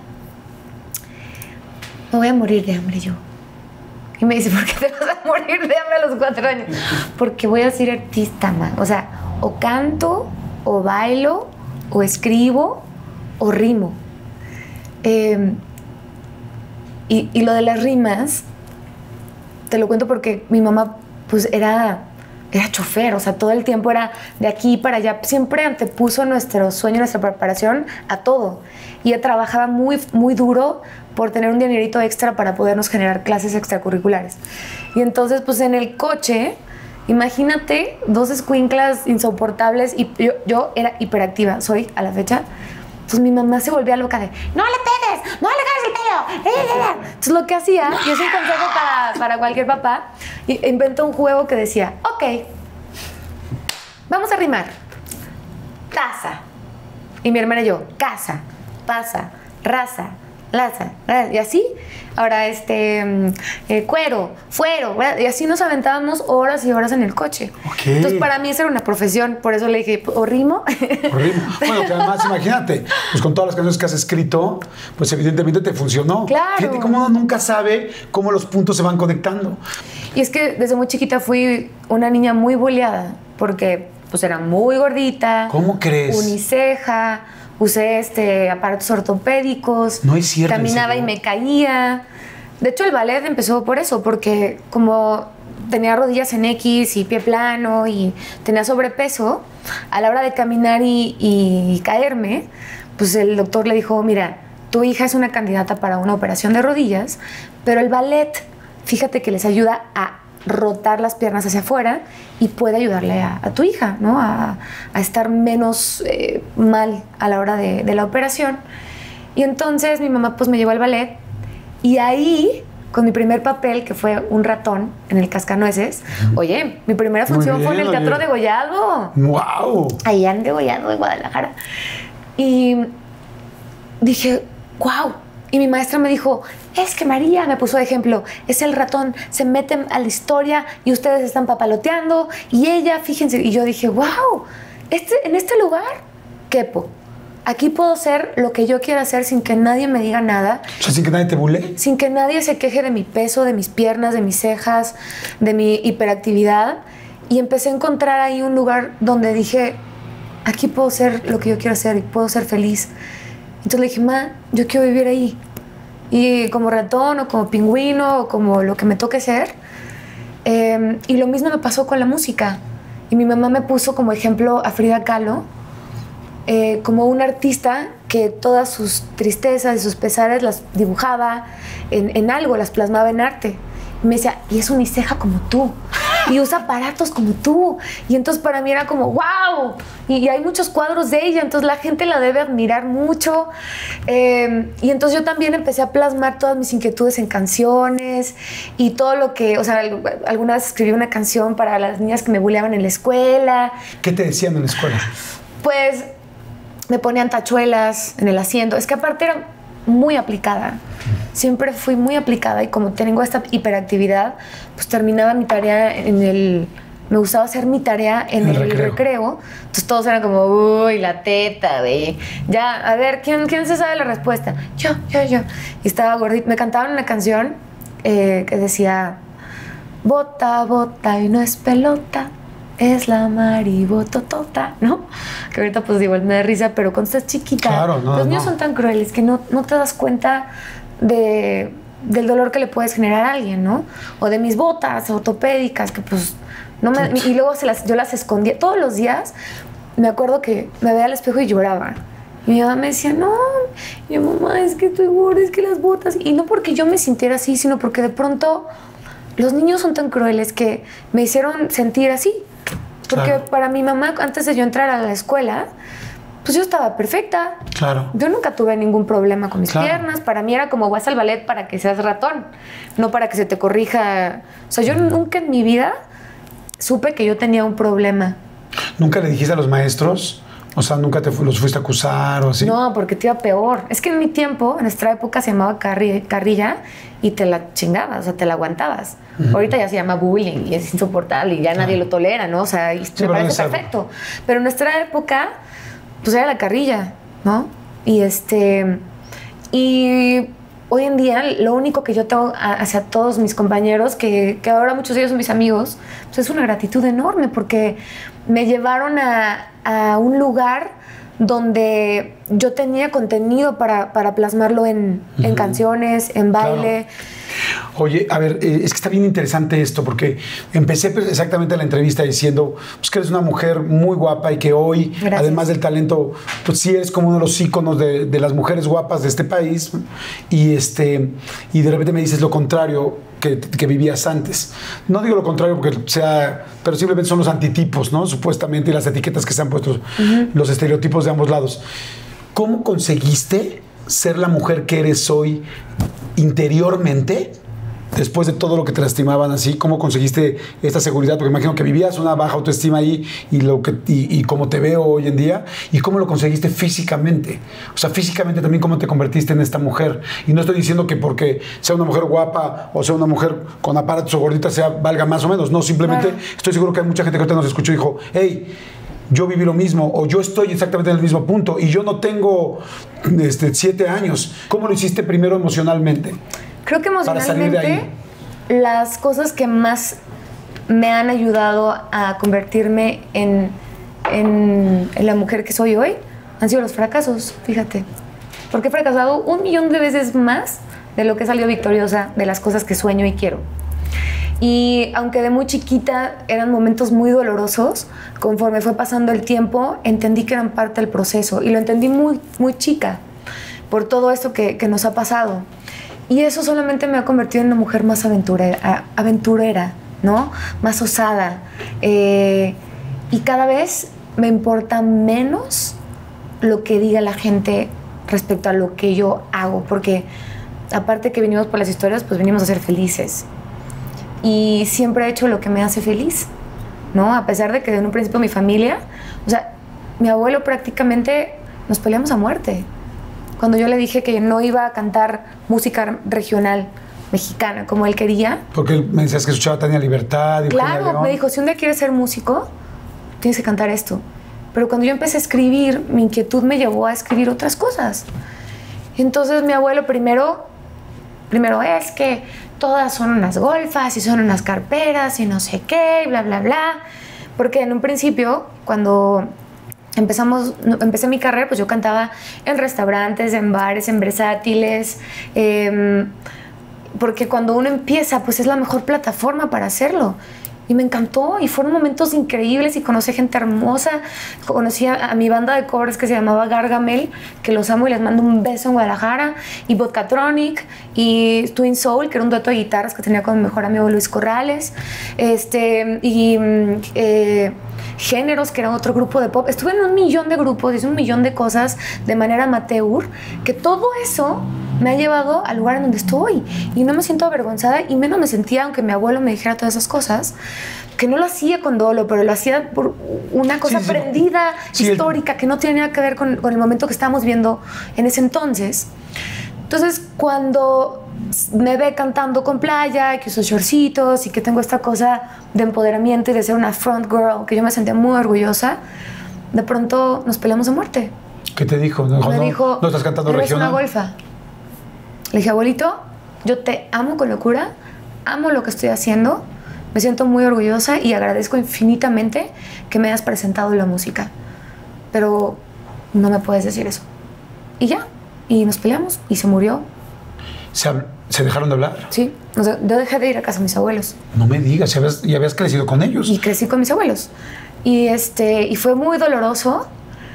me voy a morir de hambre yo. Y me dice, ¿por qué te vas a morir de hambre a los cuatro años? Porque voy a ser artista, ma. O sea, o canto, o bailo, o escribo, o rimo. Eh, y, y lo de las rimas, te lo cuento porque mi mamá pues era... era chofer, o sea, todo el tiempo era de aquí para allá. Siempre antepuso nuestro sueño, nuestra preparación a todo. Y ella trabajaba muy, muy duro por tener un dinerito extra para podernos generar clases extracurriculares. Y entonces, pues en el coche, imagínate, dos escuinclas insoportables y yo, yo era hiperactiva, soy a la fecha. Entonces mi mamá se volvía loca de, no le pegues, no le caes el pelo. Entonces lo que hacía, y es un consejo para, para cualquier papá, inventó un juego que decía, ok, vamos a rimar. Taza. Y mi hermana y yo, casa, pasa, raza, laza, y así. Ahora, este, eh, cuero, fuero, ¿verdad? Y así nos aventábamos horas y horas en el coche. Okay. Entonces, para mí esa era una profesión, por eso le dije, ¿o rimo? O rimo. Bueno, que además, imagínate, pues con todas las canciones que has escrito, pues evidentemente te funcionó. Claro. Fíjate cómo uno nunca sabe cómo los puntos se van conectando. Y es que desde muy chiquita fui una niña muy boleada, porque pues era muy gordita. ¿Cómo crees? Uniceja, usé este, aparatos ortopédicos. No es cierto. Caminaba y me caía. De hecho, el ballet empezó por eso, porque como tenía rodillas en X y pie plano y tenía sobrepeso, a la hora de caminar y, y caerme, pues el doctor le dijo, mira, tu hija es una candidata para una operación de rodillas, pero el ballet, fíjate que les ayuda a rotar las piernas hacia afuera y puede ayudarle a, a tu hija, ¿no? A, a estar menos eh, mal a la hora de, de la operación. Y entonces mi mamá pues me llevó al ballet y ahí, con mi primer papel, que fue un ratón en el Cascanueces, oye, mi primera función bien, fue en el Teatro oye. Degollado. ¡Wow! Allá en Degollado, en Guadalajara. Y dije, wow. Y mi maestra me dijo, es que María, me puso de ejemplo, es el ratón, se meten a la historia y ustedes están papaloteando. Y ella, fíjense, y yo dije, wow, este, en este lugar, quepo. Aquí puedo ser lo que yo quiera hacer sin que nadie me diga nada. O sea, sin que nadie te bule. Sin que nadie se queje de mi peso, de mis piernas, de mis cejas, de mi hiperactividad. Y empecé a encontrar ahí un lugar donde dije, aquí puedo ser lo que yo quiero hacer y puedo ser feliz. Entonces le dije, ma, yo quiero vivir ahí. Y como ratón o como pingüino o como lo que me toque ser. Eh, y lo mismo me pasó con la música. Y mi mamá me puso como ejemplo a Frida Kahlo, eh, como una artista que todas sus tristezas y sus pesares las dibujaba en, en algo, las plasmaba en arte. Y me decía, y es uniceja como tú. Y usa aparatos como tú. Y entonces para mí era como, wow. Y, y hay muchos cuadros de ella, entonces la gente la debe admirar mucho. Eh, y entonces yo también empecé a plasmar todas mis inquietudes en canciones y todo lo que, o sea, alguna vez escribí una canción para las niñas que me bulleaban en la escuela. ¿Qué te decían en la escuela? Pues me ponían tachuelas en el asiento. Es que aparte era muy aplicada. Siempre fui muy aplicada y como tengo esta hiperactividad, pues terminaba mi tarea en el... Me gustaba hacer mi tarea en el, el recreo. recreo. Entonces todos eran como, uy, la teta, güey. Ya, a ver, ¿quién, ¿quién se sabe la respuesta? Yo, yo, yo. Y estaba gordita. Me cantaban una canción eh, que decía, bota, bota y no es pelota, es la maribototota, ¿no? Que ahorita pues igual me da risa, pero cuando estás chiquita, claro, no, los niños no. son tan crueles que no, no te das cuenta de, del dolor que le puedes generar a alguien, ¿no? O de mis botas ortopédicas, que pues no me... Y luego se las, yo las escondía. Todos los días me acuerdo que me veía al espejo y lloraba. Y mi mamá me decía, no, y yo, mamá, es que estoy gorda, es que las botas... Y no porque yo me sintiera así, sino porque de pronto los niños son tan crueles que me hicieron sentir así. Porque claro. Para mi mamá, antes de yo entrar a la escuela, pues yo estaba perfecta. Claro. Yo nunca tuve ningún problema con mis claro. piernas. Para mí era como vas al ballet para que seas ratón, no para que se te corrija. O sea, yo nunca en mi vida supe que yo tenía un problema. ¿Nunca le dijiste a los maestros? O sea, ¿nunca te fu los fuiste a acusar o así? No, porque te iba peor. Es que en mi tiempo, en nuestra época, se llamaba carri carrilla y te la chingabas, o sea, te la aguantabas. Uh-huh. Ahorita ya se llama bullying y es insoportable y ya claro. Nadie lo tolera, ¿no? O sea, y sí, me parece perfecto. Pero en nuestra época, pues era la carrilla, ¿no? Y este... Y hoy en día, lo único que yo tengo hacia todos mis compañeros, que, que ahora muchos de ellos son mis amigos, pues es una gratitud enorme porque me llevaron a, a un lugar donde yo tenía contenido para, para plasmarlo en, uh-huh. en canciones, en baile. Claro. Oye, a ver, eh, es que está bien interesante esto, porque empecé exactamente la entrevista diciendo pues, que eres una mujer muy guapa y que hoy, gracias. Además del talento, pues sí eres como uno de los íconos de, de las mujeres guapas de este país. Y, este, y de repente me dices lo contrario que, que vivías antes. No digo lo contrario porque sea, pero simplemente son los antitipos, ¿no? Supuestamente, y las etiquetas que se han puesto, uh-huh. los estereotipos de ambos lados. ¿Cómo conseguiste ser la mujer que eres hoy interiormente, después de todo lo que te lastimaban así? ¿Cómo conseguiste esta seguridad? Porque imagino que vivías una baja autoestima ahí y, lo que, y, y cómo te veo hoy en día. ¿Y cómo lo conseguiste físicamente? O sea, físicamente también, ¿cómo te convertiste en esta mujer? Y no estoy diciendo que porque sea una mujer guapa o sea una mujer con aparatos o gordita sea valga más o menos. No, simplemente claro. Estoy seguro que hay mucha gente que ahorita nos escuchó y dijo, hey, yo viví lo mismo o yo estoy exactamente en el mismo punto y yo no tengo este, siete años. ¿Cómo lo hiciste primero emocionalmente? Creo que emocionalmente las cosas que más me han ayudado a convertirme en, en, en la mujer que soy hoy han sido los fracasos, fíjate. Porque he fracasado un millón de veces más de lo que he salido victoriosa de las cosas que sueño y quiero. Y aunque de muy chiquita eran momentos muy dolorosos, conforme fue pasando el tiempo, entendí que eran parte del proceso. Y lo entendí muy, muy chica, por todo esto que, que nos ha pasado. Y eso solamente me ha convertido en una mujer más aventurera, aventurera, ¿no? Más osada. Eh, y cada vez me importa menos lo que diga la gente respecto a lo que yo hago, porque aparte que venimos por las historias, pues venimos a ser felices. Y siempre he hecho lo que me hace feliz, ¿no? A pesar de que en un principio mi familia, o sea, mi abuelo prácticamente nos peleamos a muerte. Cuando yo le dije que no iba a cantar música regional mexicana como él quería. Porque me decías que escuchaba Tania Libertad y claro, me dijo, si un día quieres ser músico, tienes que cantar esto. Pero cuando yo empecé a escribir, mi inquietud me llevó a escribir otras cosas. Entonces mi abuelo primero, primero es que todas son unas golfas y son unas carperas y no sé qué, y bla, bla, bla. Porque en un principio, cuando empezamos, empecé mi carrera, pues yo cantaba en restaurantes, en bares, en versátiles. Eh, porque cuando uno empieza, pues es la mejor plataforma para hacerlo. Y me encantó y fueron momentos increíbles y conocí gente hermosa. Conocí a, a mi banda de covers que se llamaba Gargamel, que los amo y les mando un beso en Guadalajara. Y Vodkatronic y Twin Soul, que era un dueto de guitarras que tenía con mi mejor amigo Luis Corrales. Este, y eh, Géneros, que era otro grupo de pop. Estuve en un millón de grupos, hice un millón de cosas de manera amateur, que todo eso me ha llevado al lugar en donde estoy. Y no me siento avergonzada y menos me sentía, aunque mi abuelo me dijera todas esas cosas, que no lo hacía con dolo, pero lo hacía por una cosa sí, sí. aprendida, sí, histórica, el... que no tiene nada que ver con, con el momento que estábamos viendo en ese entonces. Entonces, cuando me ve cantando con playa, que uso shortcitos y que tengo esta cosa de empoderamiento y de ser una front girl, que yo me sentía muy orgullosa, de pronto nos peleamos a muerte. ¿Qué te dijo? No, me no, dijo, no estás cantando eres regional. Una golfa. Le dije, abuelito, yo te amo con locura, amo lo que estoy haciendo, me siento muy orgullosa y agradezco infinitamente que me hayas presentado la música, pero no me puedes decir eso. Y ya, y nos peleamos y se murió. ¿Se, ¿se dejaron de hablar? Sí, o sea, yo dejé de ir a casa de mis abuelos. No me digas, ¿ya habías, ya habías crecido con ellos? Y crecí con mis abuelos. Y, este, y fue muy doloroso,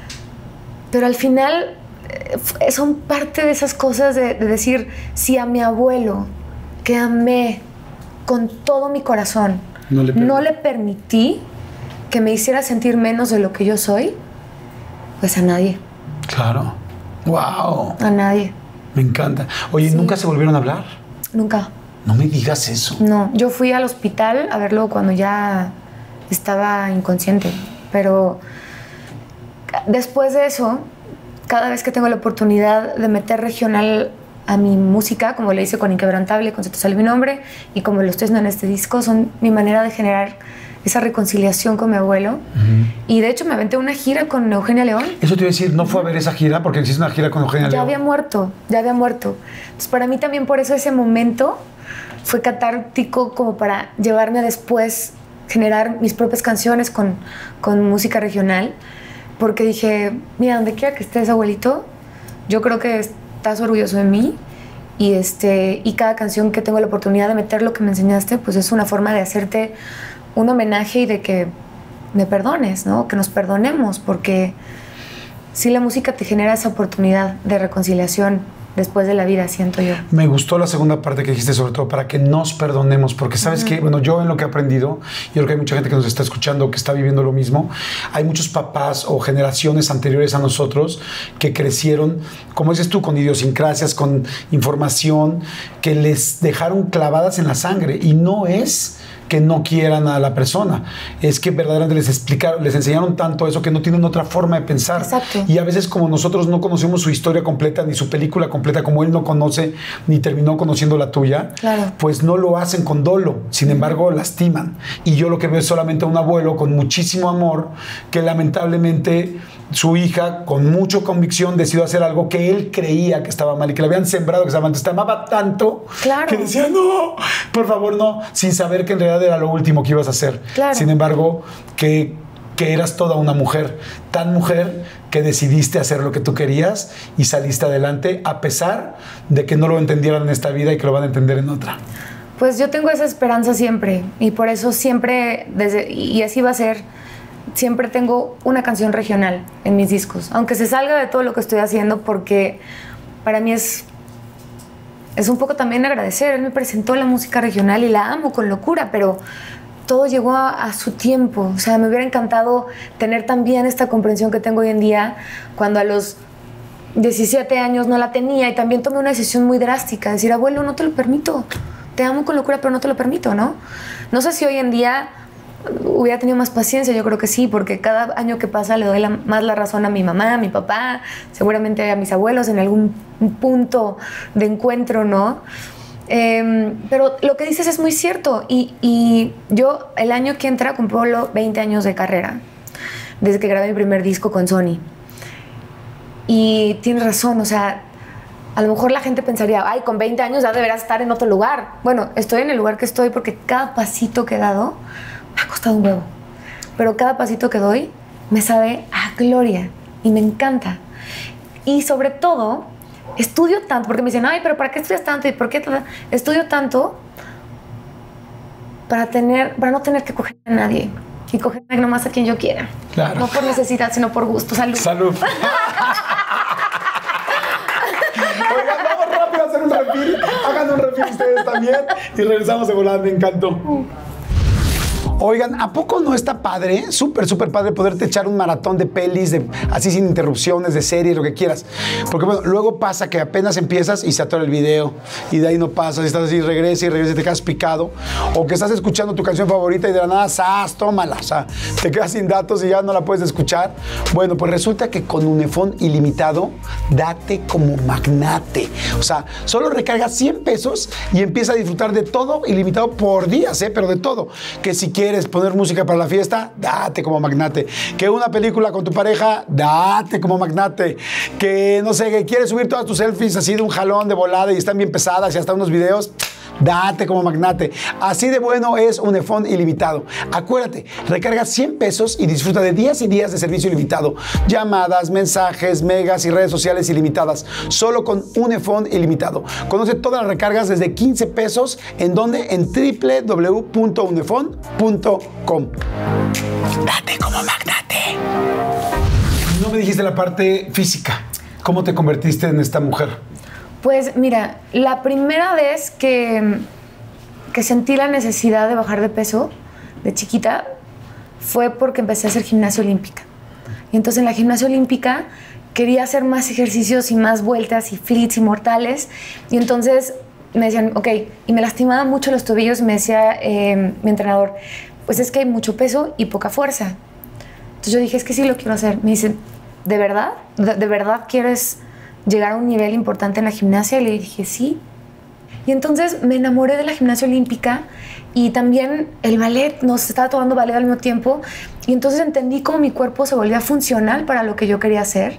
pero al final son parte de esas cosas de, de decir, si a mi abuelo, que amé con todo mi corazón, no le, no le permití que me hiciera sentir menos de lo que yo soy, pues a nadie. Claro. Wow. A nadie. Me encanta. Oye, sí. ¿Nunca se volvieron a hablar? Nunca. No me digas eso. No, yo fui al hospital a verlo cuando ya estaba inconsciente, pero después de eso, cada vez que tengo la oportunidad de meter regional a mi música, como le hice con Inquebrantable, con Se te sale mi nombre, y como lo estoy haciendo en este disco, son mi manera de generar esa reconciliación con mi abuelo. Uh-huh. Y de hecho me aventé una gira con Eugenia León. Eso te iba a decir, ¿no fue a ver esa gira? Porque hiciste una gira con Eugenia ya León. Ya había muerto, ya había muerto. Entonces para mí también por eso ese momento fue catártico, como para llevarme a después generar mis propias canciones con, con música regional. Porque dije, mira, donde quiera que estés, abuelito, yo creo que estás orgulloso de mí. Y, este, y cada canción que tengo la oportunidad de meter lo que me enseñaste, pues es una forma de hacerte un homenaje y de que me perdones, ¿no? Que nos perdonemos, porque sí, la música te genera esa oportunidad de reconciliación después de la vida, siento yo. Me gustó la segunda parte que dijiste, sobre todo para que nos perdonemos, porque sabes uh-huh. que, bueno, yo en lo que he aprendido, yo creo que hay mucha gente que nos está escuchando que está viviendo lo mismo. Hay muchos papás o generaciones anteriores a nosotros que crecieron, como dices tú, con idiosincrasias, con información que les dejaron clavadas en la sangre, y no es que no quieran a la persona, es que verdaderamente les explicaron, les enseñaron tanto eso que no tienen otra forma de pensar. Exacto. Y a veces, como nosotros no conocemos su historia completa ni su película completa, como él no conoce ni terminó conociendo la tuya, claro. pues no lo hacen con dolo, sin embargo lastiman. Y yo lo que veo es solamente a un abuelo con muchísimo amor que lamentablemente su hija, con mucha convicción, decidió hacer algo que él creía que estaba mal y que le habían sembrado que estaba mal. Te amaba tanto, claro. que decía, no, por favor, no, sin saber que en realidad era lo último que ibas a hacer. Claro. Sin embargo, que, que eras toda una mujer, tan mujer que decidiste hacer lo que tú querías y saliste adelante, a pesar de que no lo entendieran en esta vida y que lo van a entender en otra. Pues yo tengo esa esperanza siempre y por eso siempre, desde, y así va a ser, siempre tengo una canción regional en mis discos, aunque se salga de todo lo que estoy haciendo, porque para mí es, es un poco también agradecer. Él me presentó la música regional y la amo con locura, pero todo llegó a, a su tiempo. O sea, me hubiera encantado tener también esta comprensión que tengo hoy en día, cuando a los diecisiete años no la tenía, y también tomé una decisión muy drástica, decir, abuelo, no te lo permito, te amo con locura, pero no te lo permito, ¿no? No sé si hoy en día hubiera tenido más paciencia, yo creo que sí, porque cada año que pasa le doy la, más la razón a mi mamá, a mi papá, seguramente a mis abuelos en algún punto de encuentro, ¿no? Eh, pero lo que dices es muy cierto, y, y yo el año que entra cumplo veinte años de carrera, desde que grabé mi primer disco con Sony. Y tienes razón, o sea, a lo mejor la gente pensaría, ay, con veinte años ya deberás estar en otro lugar. Bueno, estoy en el lugar que estoy porque cada pasito que he dado me ha costado un huevo. Pero cada pasito que doy me sabe a gloria y me encanta. Y sobre todo, estudio tanto, porque me dicen, ay, pero ¿para qué estudias tanto? ¿Y por qué? Estudio tanto para, tener, para no tener que coger a nadie y coger nomás a quien yo quiera. Claro. No por necesidad, sino por gusto. Salud. Salud. Oigan, vamos rápido a hacer un refil. Hagan un refil ustedes también y regresamos de volada. Me encantó. Oigan, ¿a poco no está padre? Súper, súper padre poderte echar un maratón de pelis, de, así sin interrupciones, de series, lo que quieras. Porque bueno, luego pasa que apenas empiezas y se atora el video y de ahí no pasas, y estás así, regresa y regresa y te quedas picado. O que estás escuchando tu canción favorita y de la nada, ¡zas! Tómala. O sea, te quedas sin datos y ya no la puedes escuchar. Bueno, pues resulta que con Unifón ilimitado, date como magnate. O sea, solo recarga cien pesos y empieza a disfrutar de todo ilimitado por días, ¿eh? Pero de todo. Que si quieres poner música para la fiesta, date como magnate. Que una película con tu pareja, date como magnate. Que, no sé, que quieres subir todas tus selfies así de un jalón, de volada, y están bien pesadas y hasta unos videos, date como magnate. Así de bueno es Unifón ilimitado. Acuérdate, recarga cien pesos y disfruta de días y días de servicio ilimitado. Llamadas, mensajes, megas y redes sociales ilimitadas. Solo con Unifón ilimitado. Conoce todas las recargas desde quince pesos. ¿En donde? En doble u doble u doble u punto unifón punto com. Date como magnate. No me dijiste la parte física. ¿Cómo te convertiste en esta mujer? Pues mira, la primera vez que, que sentí la necesidad de bajar de peso, de chiquita, fue porque empecé a hacer gimnasia olímpica. Y entonces en la gimnasia olímpica quería hacer más ejercicios y más vueltas y flits y mortales. Y entonces me decían, ok, y me lastimaba mucho los tobillos y me decía eh, mi entrenador, pues es que hay mucho peso y poca fuerza. Entonces yo dije, es que sí lo quiero hacer. Me dicen, ¿de verdad? ¿De, de verdad quieres llegar a un nivel importante en la gimnasia? Y le dije, sí. Y entonces me enamoré de la gimnasia olímpica y también el ballet, nos estaba tomando ballet al mismo tiempo, y entonces entendí cómo mi cuerpo se volvía funcional para lo que yo quería hacer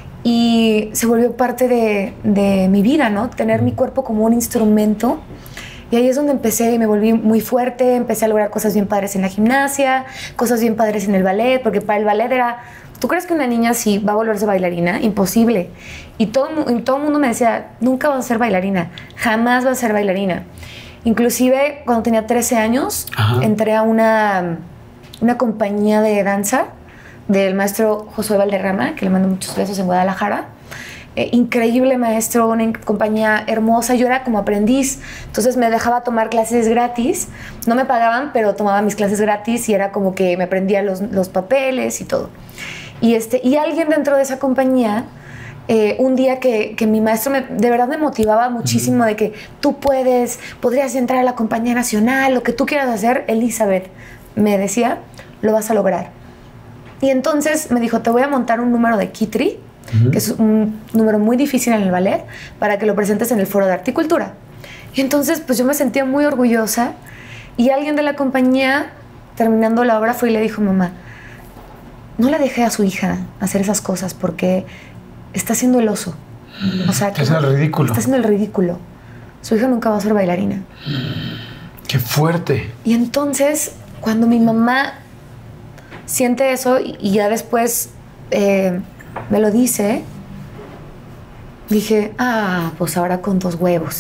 y se volvió parte de, de mi vida, ¿no? Tener mi cuerpo como un instrumento. Y ahí es donde empecé y me volví muy fuerte, empecé a lograr cosas bien padres en la gimnasia, cosas bien padres en el ballet, porque para el ballet era, ¿tú crees que una niña así va a volverse bailarina? Imposible. Y todo, y todo el mundo me decía, nunca vas a ser bailarina, jamás vas a ser bailarina. Inclusive cuando tenía trece años, ajá, entré a una, una compañía de danza del maestro Josué Valderrama, que le mando muchos besos, en Guadalajara. Eh, increíble maestro, una compañía hermosa. Yo era como aprendiz, entonces me dejaba tomar clases gratis. No me pagaban, pero tomaba mis clases gratis y era como que me aprendía los, los papeles y todo. Y, este, y alguien dentro de esa compañía, eh, un día que, que mi maestro me, de verdad me motivaba muchísimo, de que tú puedes, podrías entrar a la compañía nacional, lo que tú quieras hacer, Elizabeth, me decía, lo vas a lograr. Y entonces me dijo, te voy a montar un número de Kitri, uh-huh, que es un número muy difícil en el ballet, para que lo presentes en el Foro de Arte y Cultura. Y entonces pues yo me sentía muy orgullosa, y alguien de la compañía, terminando la obra, fue y le dijo, mamá, no le deje a su hija hacer esas cosas porque está haciendo el oso. O sea, está haciendo el ridículo. Está haciendo el ridículo. Su hija nunca va a ser bailarina. ¡Qué fuerte! Y entonces, cuando mi mamá siente eso y, y ya después eh, me lo dice, dije, ah, pues ahora con dos huevos.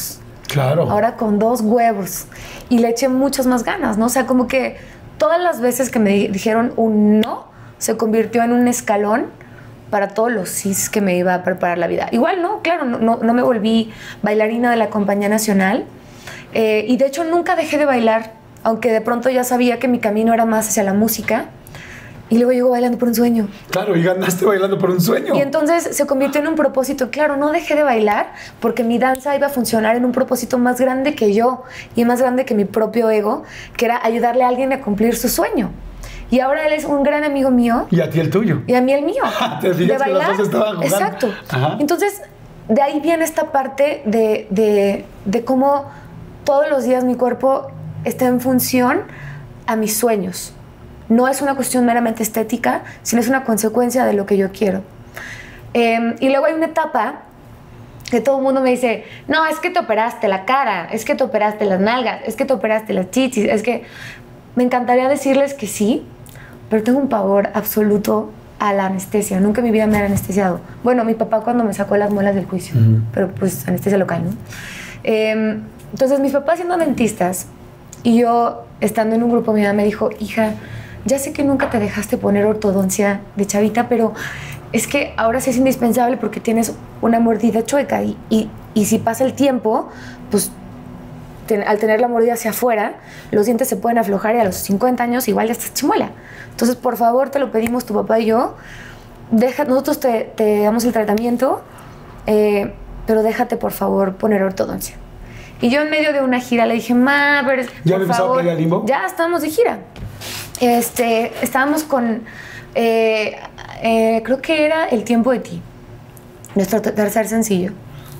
Claro. Ahora con dos huevos. Y le eché muchas más ganas, ¿no? O sea, como que todas las veces que me dijeron un no, se convirtió en un escalón para todos los sís que me iba a preparar la vida. Igual, ¿no? Claro, no, no, no me volví bailarina de la Compañía Nacional. Eh, y de hecho nunca dejé de bailar, aunque de pronto ya sabía que mi camino era más hacia la música. Y luego llegó bailando por un sueño. Claro, y ganaste bailando por un sueño. Y entonces se convirtió en un propósito. Claro, no dejé de bailar porque mi danza iba a funcionar en un propósito más grande que yo y más grande que mi propio ego, que era ayudarle a alguien a cumplir su sueño. Y ahora él es un gran amigo mío. Y a ti el tuyo. Y a mí el mío. Te fijas que los dos estaban jugando. Exacto. Ajá. Entonces, de ahí viene esta parte de, de, de cómo todos los días mi cuerpo está en función a mis sueños. No es una cuestión meramente estética, sino es una consecuencia de lo que yo quiero. Eh, y luego hay una etapa que todo el mundo me dice, no, es que te operaste la cara, es que te operaste las nalgas, es que te operaste las chichis, es que... Me encantaría decirles que sí, pero tengo un pavor absoluto a la anestesia. Nunca en mi vida me han anestesiado. Bueno, mi papá cuando me sacó las muelas del juicio, uh-huh. pero pues anestesia local, ¿no? Eh, entonces mis papás siendo dentistas y yo estando en un grupo, mi mamá me dijo, hija, ya sé que nunca te dejaste poner ortodoncia de chavita, pero es que ahora sí es indispensable porque tienes una mordida chueca y, y, y si pasa el tiempo, pues ten, al tener la mordida hacia afuera, los dientes se pueden aflojar y a los cincuenta años igual ya estás chimuela. Entonces, por favor, te lo pedimos tu papá y yo, deja, nosotros te, te damos el tratamiento, eh, pero déjate por favor poner ortodoncia. Y yo en medio de una gira le dije, ma, pero ¿Ya por empezó favor, a pelear limbo? Ya estábamos de gira. Este, estábamos con, eh, eh, creo que era El tiempo de ti, nuestro tercer sencillo.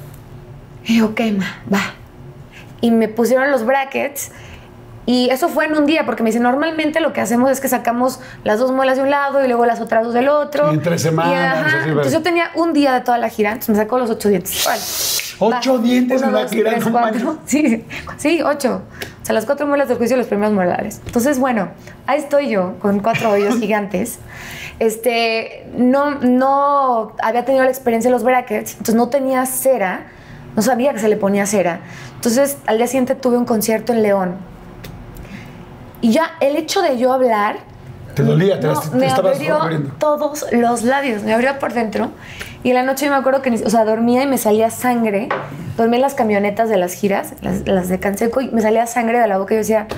Y yo, ok, ma, va. Y me pusieron los brackets. Y eso fue en un día, porque me dice, normalmente lo que hacemos es que sacamos las dos muelas de un lado y luego las otras dos del otro. Y en tres semanas. Y, ajá, así, entonces yo tenía un día de toda la gira, entonces me sacó los ocho dientes. Vale. ¿Ocho Va. dientes Uno, en la dos, gira? tres, No cuatro. manches. Sí, sí, ocho. O sea, las cuatro muelas del juicio y los primeros molares. Entonces, bueno, ahí estoy yo con cuatro hoyos gigantes. Este, no, no había tenido la experiencia de los brackets, entonces no tenía cera, no sabía que se le ponía cera. Entonces, al día siguiente tuve un concierto en León. Y ya el hecho de yo hablar... ¿Te dolía? ¿Te, no, las, te me estabas abrió corriendo? todos los labios, me abrió por dentro. Y en la noche yo me acuerdo que, o sea, dormía y me salía sangre. Dormí en las camionetas de las giras, las, las de Canseco, y me salía sangre de la boca y yo decía...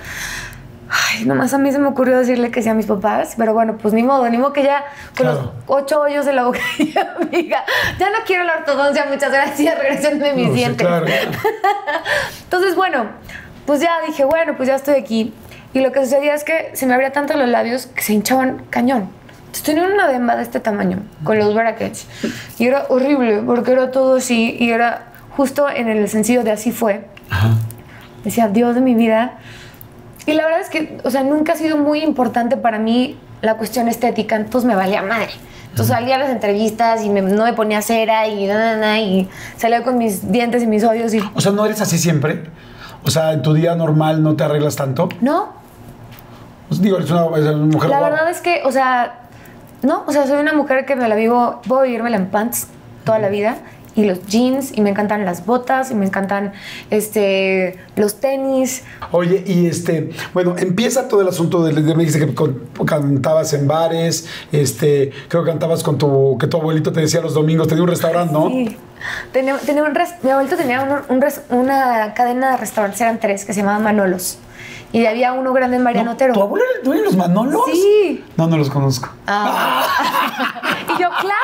Ay, nomás a mí se me ocurrió decirle que sí a mis papás, pero bueno, pues ni modo, ni modo que ya con claro. los ocho hoyos de la boca y amiga, ya no quiero la ortodoncia, muchas gracias, regresenme mis no, dientes. Sí, claro. Entonces, bueno, pues ya dije, bueno, pues ya estoy aquí. Y lo que sucedía es que se me abría tanto los labios que se hinchaban cañón. Entonces tenía una edema de este tamaño, con los brackets. Y era horrible, porque era todo así, y era justo en el sencillo de Así Fue. Ajá. Decía, Dios de mi vida. Y la verdad es que, o sea, nunca ha sido muy importante para mí la cuestión estética, entonces me valía madre. Entonces salía a las entrevistas y me, no me ponía cera y nada, nada, y salía con mis dientes y mis hoyos. Y... O sea, ¿no eres así siempre? O sea, ¿en tu día normal no te arreglas tanto? No. Pues digo, eres una, eres una mujer La guapa. verdad es que, o sea, no, o sea, soy una mujer que me la vivo, puedo vivírmela en pants toda la vida. Y los jeans, y me encantan las botas, y me encantan este, los tenis. Oye, y este, bueno, empieza todo el asunto de, de me dice que con, cantabas en bares, este, creo que cantabas con tu, que tu abuelito te decía los domingos, tenía un restaurante, ¿no? Sí, tenía, tenía un res, mi abuelito tenía un, un res, una cadena de restaurantes, eran tres, que se llamaban Manolos. Y había uno grande en Mariano no, Otero. ¿Tu abuelo era dueño de los Manolos? Sí. No, no los conozco. Ah. Y yo,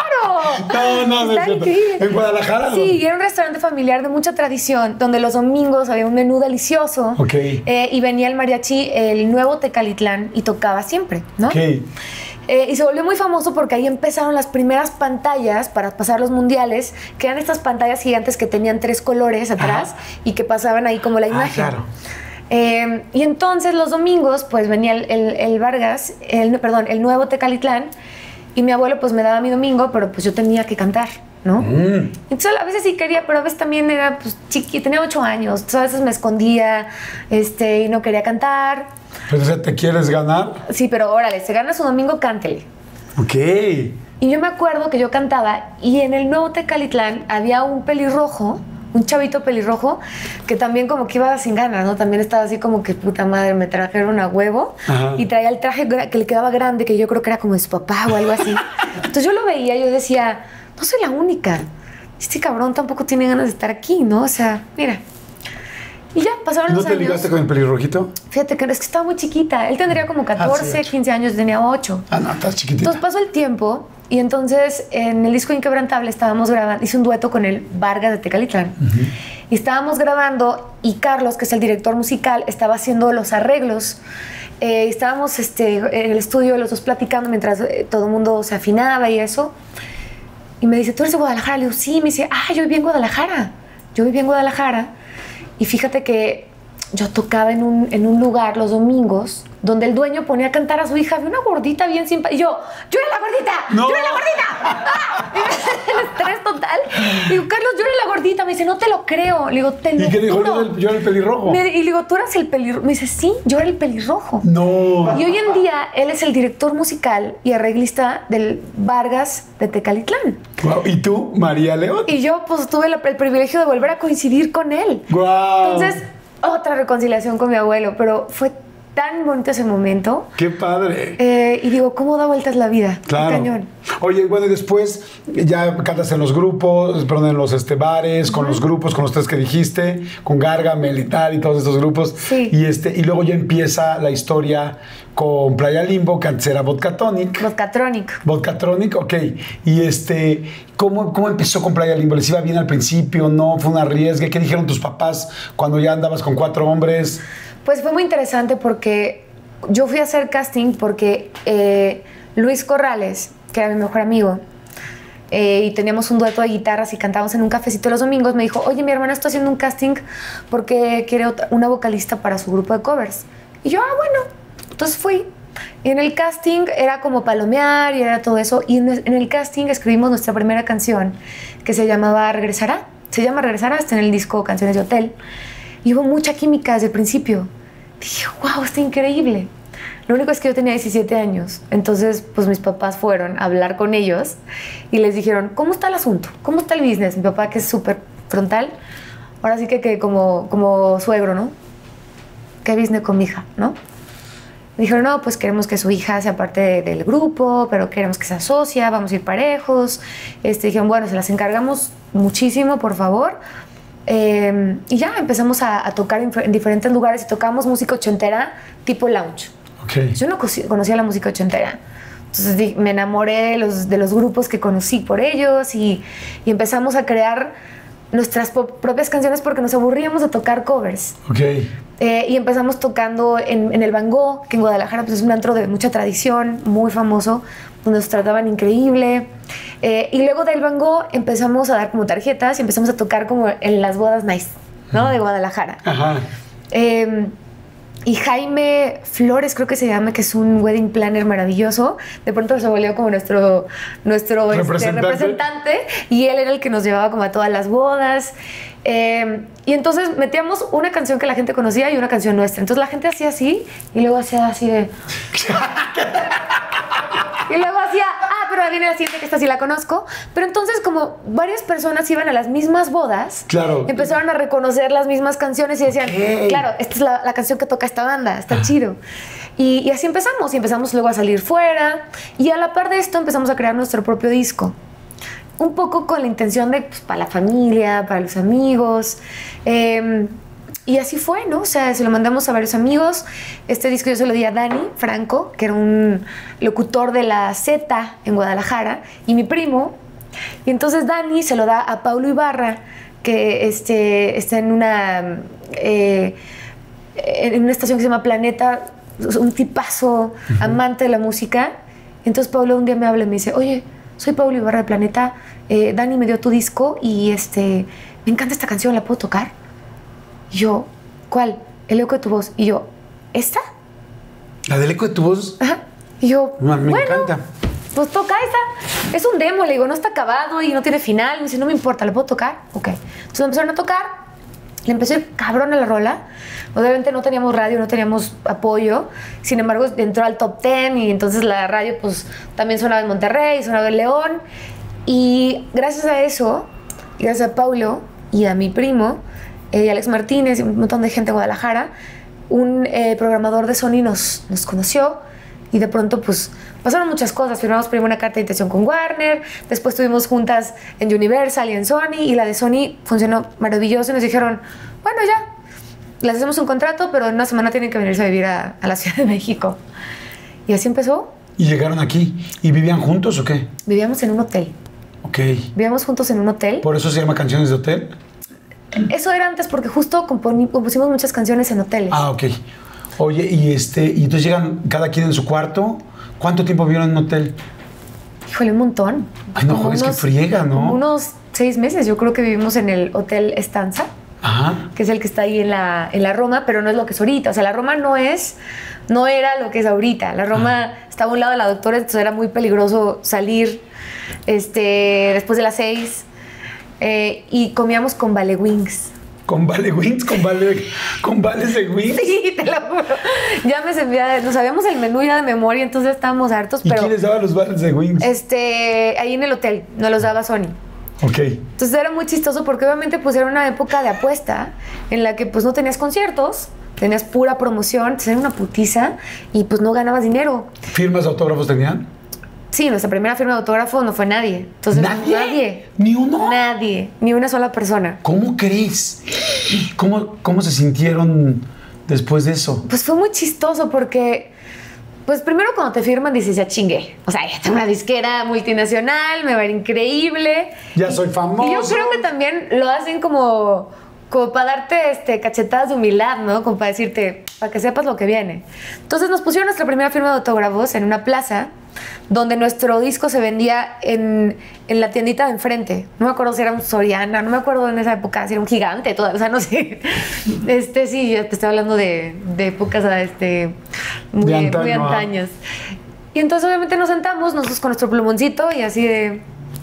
claro. No, no, Está no. increíble. ¿En Guadalajara? Sí, y era un restaurante familiar de mucha tradición, donde los domingos había un menú delicioso. Ok. Eh, y venía el mariachi, el nuevo Tecalitlán, y tocaba siempre, ¿no? Ok. Eh, y se volvió muy famoso porque ahí empezaron las primeras pantallas para pasar los mundiales, que eran estas pantallas gigantes que tenían tres colores atrás. Ajá. Y que pasaban ahí como la imagen. Ah, claro. Eh, y entonces los domingos pues venía el, el, el Vargas, el, perdón, el nuevo Tecalitlán, y mi abuelo pues me daba mi domingo, pero pues yo tenía que cantar, ¿no? Mm. Entonces a veces sí quería, pero a veces también era pues chiqui, tenía ocho años, entonces a veces me escondía este, y no quería cantar. Pero, o sea, ¿te quieres ganar? Sí, pero órale, se gana su domingo, cántele. Ok. Y yo me acuerdo que yo cantaba y en el nuevo Tecalitlán había un pelirrojo, un chavito pelirrojo que también como que iba sin ganas, ¿no? También estaba así como que, puta madre, me trajeron a huevo. Ajá. Y traía el traje que le quedaba grande, que yo creo que era como de su papá o algo así. Entonces yo lo veía y yo decía, no soy la única. Este cabrón tampoco tiene ganas de estar aquí, ¿no? O sea, mira. Y ya, pasaron ¿No los te años. ligaste con el pelirrojito? Fíjate que es que estaba muy chiquita. Él tendría como catorce, ah, sí, quince años, tenía ocho. Ah, no, estás chiquitita. Entonces pasó el tiempo y entonces en el disco Inquebrantable estábamos grabando, hice un dueto con el Vargas de Tecalitlán. Uh-huh. Y estábamos grabando y Carlos, que es el director musical, estaba haciendo los arreglos. Eh, estábamos este, en el estudio los dos platicando mientras eh, todo el mundo se afinaba y eso. Y me dice, ¿tú eres de Guadalajara? Le digo, sí. Me dice, ah, yo viví en Guadalajara. Yo viví en Guadalajara. Y fíjate que yo tocaba en un, en un lugar los domingos donde el dueño ponía a cantar a su hija. Había una gordita bien simpática. Y yo, ¡yo era la gordita! No. ¡Yo era la gordita! ¡Ah! El estrés total. Le digo, Carlos, yo era la gordita. Me dice, no te lo creo. Le digo, te lo ¿Y qué dijo? juro. Yo era el, yo era el pelirrojo. Me, y le digo, ¿tú eras el pelirrojo? Me dice, sí, yo era el pelirrojo. No. Y hoy en día él es el director musical y arreglista del Vargas de Tecalitlán. Wow. ¿Y tú, María León? Y yo, pues, tuve la, el privilegio de volver a coincidir con él. Wow. Entonces, otra reconciliación con mi abuelo, pero fue tan bonito ese momento. ¡Qué padre! Eh, y digo, ¿cómo da vueltas la vida? Claro. Qué cañón. Oye, bueno, y después ya cantas en los grupos, perdón, en los este, bares, con uh-huh. los grupos, con los tres que dijiste, con Gargamel y tal, y todos estos grupos. Sí. Y, este, y luego ya empieza la historia con Playa Limbo, que antes era Vodkatronic. Vodkatronic. Vodkatronic, ok. Y este, ¿cómo, ¿cómo empezó con Playa Limbo? ¿Les iba bien al principio? ¿No? ¿Fue un arriesgue? ¿Qué dijeron tus papás cuando ya andabas con cuatro hombres? Pues fue muy interesante porque yo fui a hacer casting porque eh, Luis Corrales, que era mi mejor amigo, eh, y teníamos un dueto de guitarras y cantábamos en un cafecito los domingos, me dijo, oye, mi hermana está haciendo un casting porque quiere otra, una vocalista para su grupo de covers. Y yo, ah, bueno. Entonces fui. Y en el casting era como palomear y era todo eso. Y en, en el casting escribimos nuestra primera canción que se llamaba Regresará. Se llama Regresará, está en el disco Canciones de Hotel. Y hubo mucha química desde el principio. Dije, wow, está increíble. Lo único es que yo tenía diecisiete años. Entonces, pues mis papás fueron a hablar con ellos y les dijeron, ¿cómo está el asunto? ¿Cómo está el business? Mi papá, que es súper frontal, ahora sí que, que como, como suegro, ¿no? ¿Qué business con mi hija, no? Me dijeron, no, pues queremos que su hija sea parte de, del grupo, pero queremos que se asocie, vamos a ir parejos. Este, dijeron, bueno, se las encargamos muchísimo, por favor. Eh, y ya empezamos a, a tocar en, en diferentes lugares y tocamos música ochentera tipo lounge. Okay. Yo no conocía la música ochentera. Entonces di, me enamoré de los, de los grupos que conocí por ellos y, y empezamos a crear nuestras propias canciones porque nos aburríamos de tocar covers. Okay. Eh, y empezamos tocando en, en el Van Gogh, que en Guadalajara pues, es un antro de mucha tradición, muy famoso, donde nos trataban increíble. Eh, y luego del Van Gogh empezamos a dar como tarjetas y empezamos a tocar como en las bodas nice, ¿no? De Guadalajara. Ajá. Eh, y Jaime Flores, creo que se llama, que es un wedding planner maravilloso, de pronto se volvió como nuestro, nuestro representante. Este, representante y él era el que nos llevaba como a todas las bodas. Eh, y entonces metíamos una canción que la gente conocía y una canción nuestra. Entonces la gente hacía así y luego hacía así de... y luego hacía, ah, pero ahí viene la siguiente que esta sí la conozco. Pero entonces como varias personas iban a las mismas bodas, claro, empezaron a reconocer las mismas canciones y decían, okay, claro, esta es la, la canción que toca esta banda, está chido. Y, y así empezamos, y empezamos luego a salir fuera. Y a la par de esto empezamos a crear nuestro propio disco. Un poco con la intención de, pues, para la familia, para los amigos. Eh, y así fue, ¿no? O sea, se lo mandamos a varios amigos. Este disco yo se lo di a Dani Franco, que era un locutor de la Z en Guadalajara, y mi primo. Y entonces Dani se lo da a Paulo Ibarra, que este, está en una, eh, en una estación que se llama Planeta, un tipazo, uh-huh, amante de la música. Entonces Paulo un día me habla y me dice, oye, soy Paulo Ibarra de Planeta, eh, Dani me dio tu disco y este, me encanta esta canción, ¿la puedo tocar? Y yo, ¿cuál? El eco de tu voz. Y yo, ¿esta? ¿La del eco de tu voz? Ajá. Y yo, me bueno, encanta. Pues toca esa. Es un demo, le digo, no está acabado y no tiene final. Me dice, no me importa, ¿la puedo tocar? Ok. Entonces empezaron a tocar, le empezó a ir cabrón a la rola. Obviamente no teníamos radio, no teníamos apoyo. Sin embargo, entró al top ten y entonces la radio pues también sonaba en Monterrey, sonaba en León. Y gracias a eso, y gracias a Paulo, y a mi primo, eh, Alex Martínez, y un montón de gente de Guadalajara, un eh, programador de Sony nos, nos conoció y de pronto pues pasaron muchas cosas. Firmamos primero una carta de intención con Warner, después estuvimos juntas en Universal y en Sony, y la de Sony funcionó maravilloso y nos dijeron, bueno, ya, les hacemos un contrato, pero en una semana tienen que venirse a vivir a, a la Ciudad de México. Y así empezó. ¿Y llegaron aquí? ¿Y vivían juntos o qué? Vivíamos en un hotel. Ok. Vivíamos juntos en un hotel. ¿Por eso se llama Canciones de Hotel? Eso era antes porque justo componi- compusimos muchas canciones en hoteles. Ah, ok. Oye, y este, y entonces llegan cada quien en su cuarto. ¿Cuánto tiempo vivieron en un hotel? Híjole, un montón. Ay, no Como jodes, que unos- friega, ¿no? como unos seis meses. Yo creo que vivimos en el Hotel Estanza, Ajá. que es el que está ahí en la, en la Roma, pero no es lo que es ahorita. O sea, la Roma no es, no era lo que es ahorita. La Roma estaba a un lado de la Doctora, entonces era muy peligroso salir este, después de las seis. Eh, y comíamos con Vale Wings. ¿Con Vale Wings? ¿Con Vale, con Vales de Wings? Sí, te lo juro. Ya me servía, nos sabíamos el menú ya de memoria, entonces estábamos hartos, ¿Y pero quién les daba los Vales de Wings? este, ahí en el hotel, nos los daba Sony. Ok. Entonces era muy chistoso porque obviamente pues era una época de apuesta en la que pues no tenías conciertos, tenías pura promoción, entonces era una putiza y pues no ganabas dinero. ¿Firmas de autógrafos tenían? Sí, nuestra primera firma de autógrafo no fue nadie. Entonces, ¿Nadie? Nadie. ¿Ni uno? Nadie, ni una sola persona. ¿Cómo crees? ¿Cómo, cómo se sintieron después de eso? Pues fue muy chistoso porque, pues primero cuando te firman dices, ya chingué. O sea, ya tengo una disquera multinacional, me va a ir increíble. Ya soy famoso. Y yo creo que también lo hacen como, como para darte este, cachetadas de humildad, ¿no? Como para decirte, para que sepas lo que viene. Entonces nos pusieron nuestra primera firma de autógrafos en una plaza donde nuestro disco se vendía en, en la tiendita de enfrente. No me acuerdo si era un Soriana, no me acuerdo en esa época si era un Gigante, toda, o sea, no sé. Este, sí, ya te estoy hablando de, de épocas este, muy, De antaño, muy antañas. Y entonces obviamente nos sentamos, nosotros con nuestro plumoncito y así de...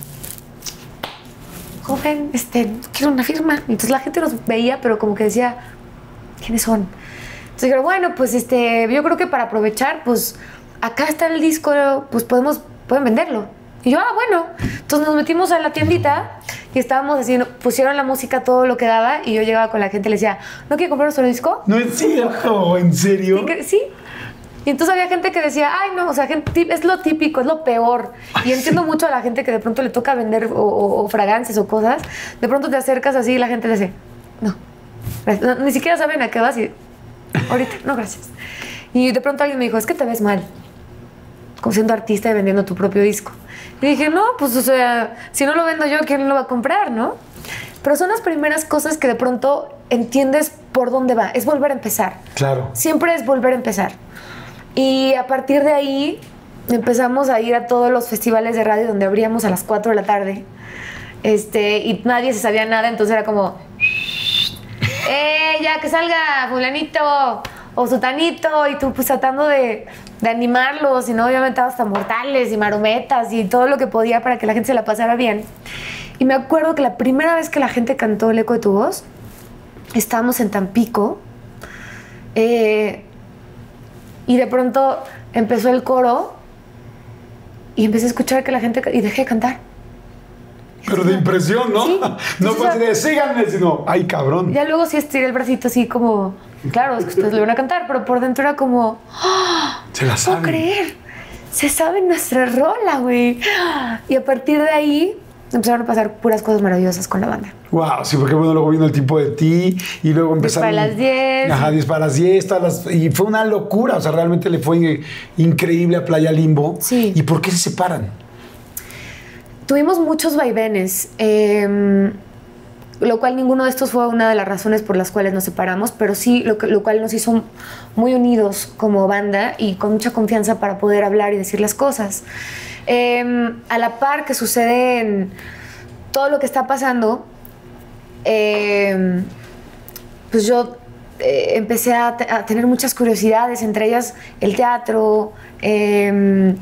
Joven, este, quiero una firma. Y entonces la gente nos veía, pero como que decía, ¿quiénes son? Entonces dijeron, bueno, pues este, yo creo que para aprovechar, pues acá está el disco, pues podemos, pueden venderlo. Y yo, ah, bueno. Entonces nos metimos a la tiendita y estábamos haciendo, pusieron la música, todo lo que daba, y yo llegaba con la gente y le decía, ¿no quiere comprar nuestro disco? No es cierto, ¿en serio? Y que- sí. Y entonces había gente que decía, ay, no, o sea, gente, es lo típico, es lo peor. Y Ay, entiendo sí. mucho a la gente que de pronto le toca vender o, o, o fragancias o cosas. De pronto te acercas así y la gente le dice, no, gracias. No, ni siquiera saben a qué vas y ahorita, no, gracias. Y de pronto alguien me dijo, es que te ves mal, como siendo artista y vendiendo tu propio disco. Y dije, no, pues, o sea, si no lo vendo yo, ¿quién lo va a comprar, no? Pero son las primeras cosas que de pronto entiendes por dónde va. Es volver a empezar. Claro. Siempre es volver a empezar. Y a partir de ahí empezamos a ir a todos los festivales de radio donde abríamos a las cuatro de la tarde. Este, y nadie se sabía nada, entonces era como, ¡eh, ya que salga fulanito o sutanito! Y tú pues tratando de, de animarlos, y no, obviamente hasta mortales y marometas y todo lo que podía para que la gente se la pasara bien. Y me acuerdo que la primera vez que la gente cantó El eco de tu voz, estábamos en Tampico, eh, y de pronto empezó el coro y empecé a escuchar que la gente... Y dejé de cantar. Pero de impresión, ¿no? Sí. No fue así de Entonces, síganme, sino, ay, cabrón. Ya luego sí estiré el bracito así como... Claro, es que ustedes lo iban a cantar, pero por dentro era como... ¡Ah! Se la No puedo saben. creer. Se sabe nuestra rola, güey. Y a partir de ahí empezaron a pasar puras cosas maravillosas con la banda. Wow, sí, porque bueno, luego vino el tipo de ti y luego empezaron... para las diez. Ajá, diez para las diez, todas las- y fue una locura, o sea, realmente le fue increíble a Playa Limbo. Sí. ¿Y por qué se separan? Tuvimos muchos vaivenes, eh, lo cual ninguno de estos fue una de las razones por las cuales nos separamos, pero sí lo, que, lo cual nos hizo muy unidos como banda y con mucha confianza para poder hablar y decir las cosas. Eh, a la par que sucede en todo lo que está pasando, eh, pues yo eh, empecé a, te- a tener muchas curiosidades, entre ellas el teatro, eh,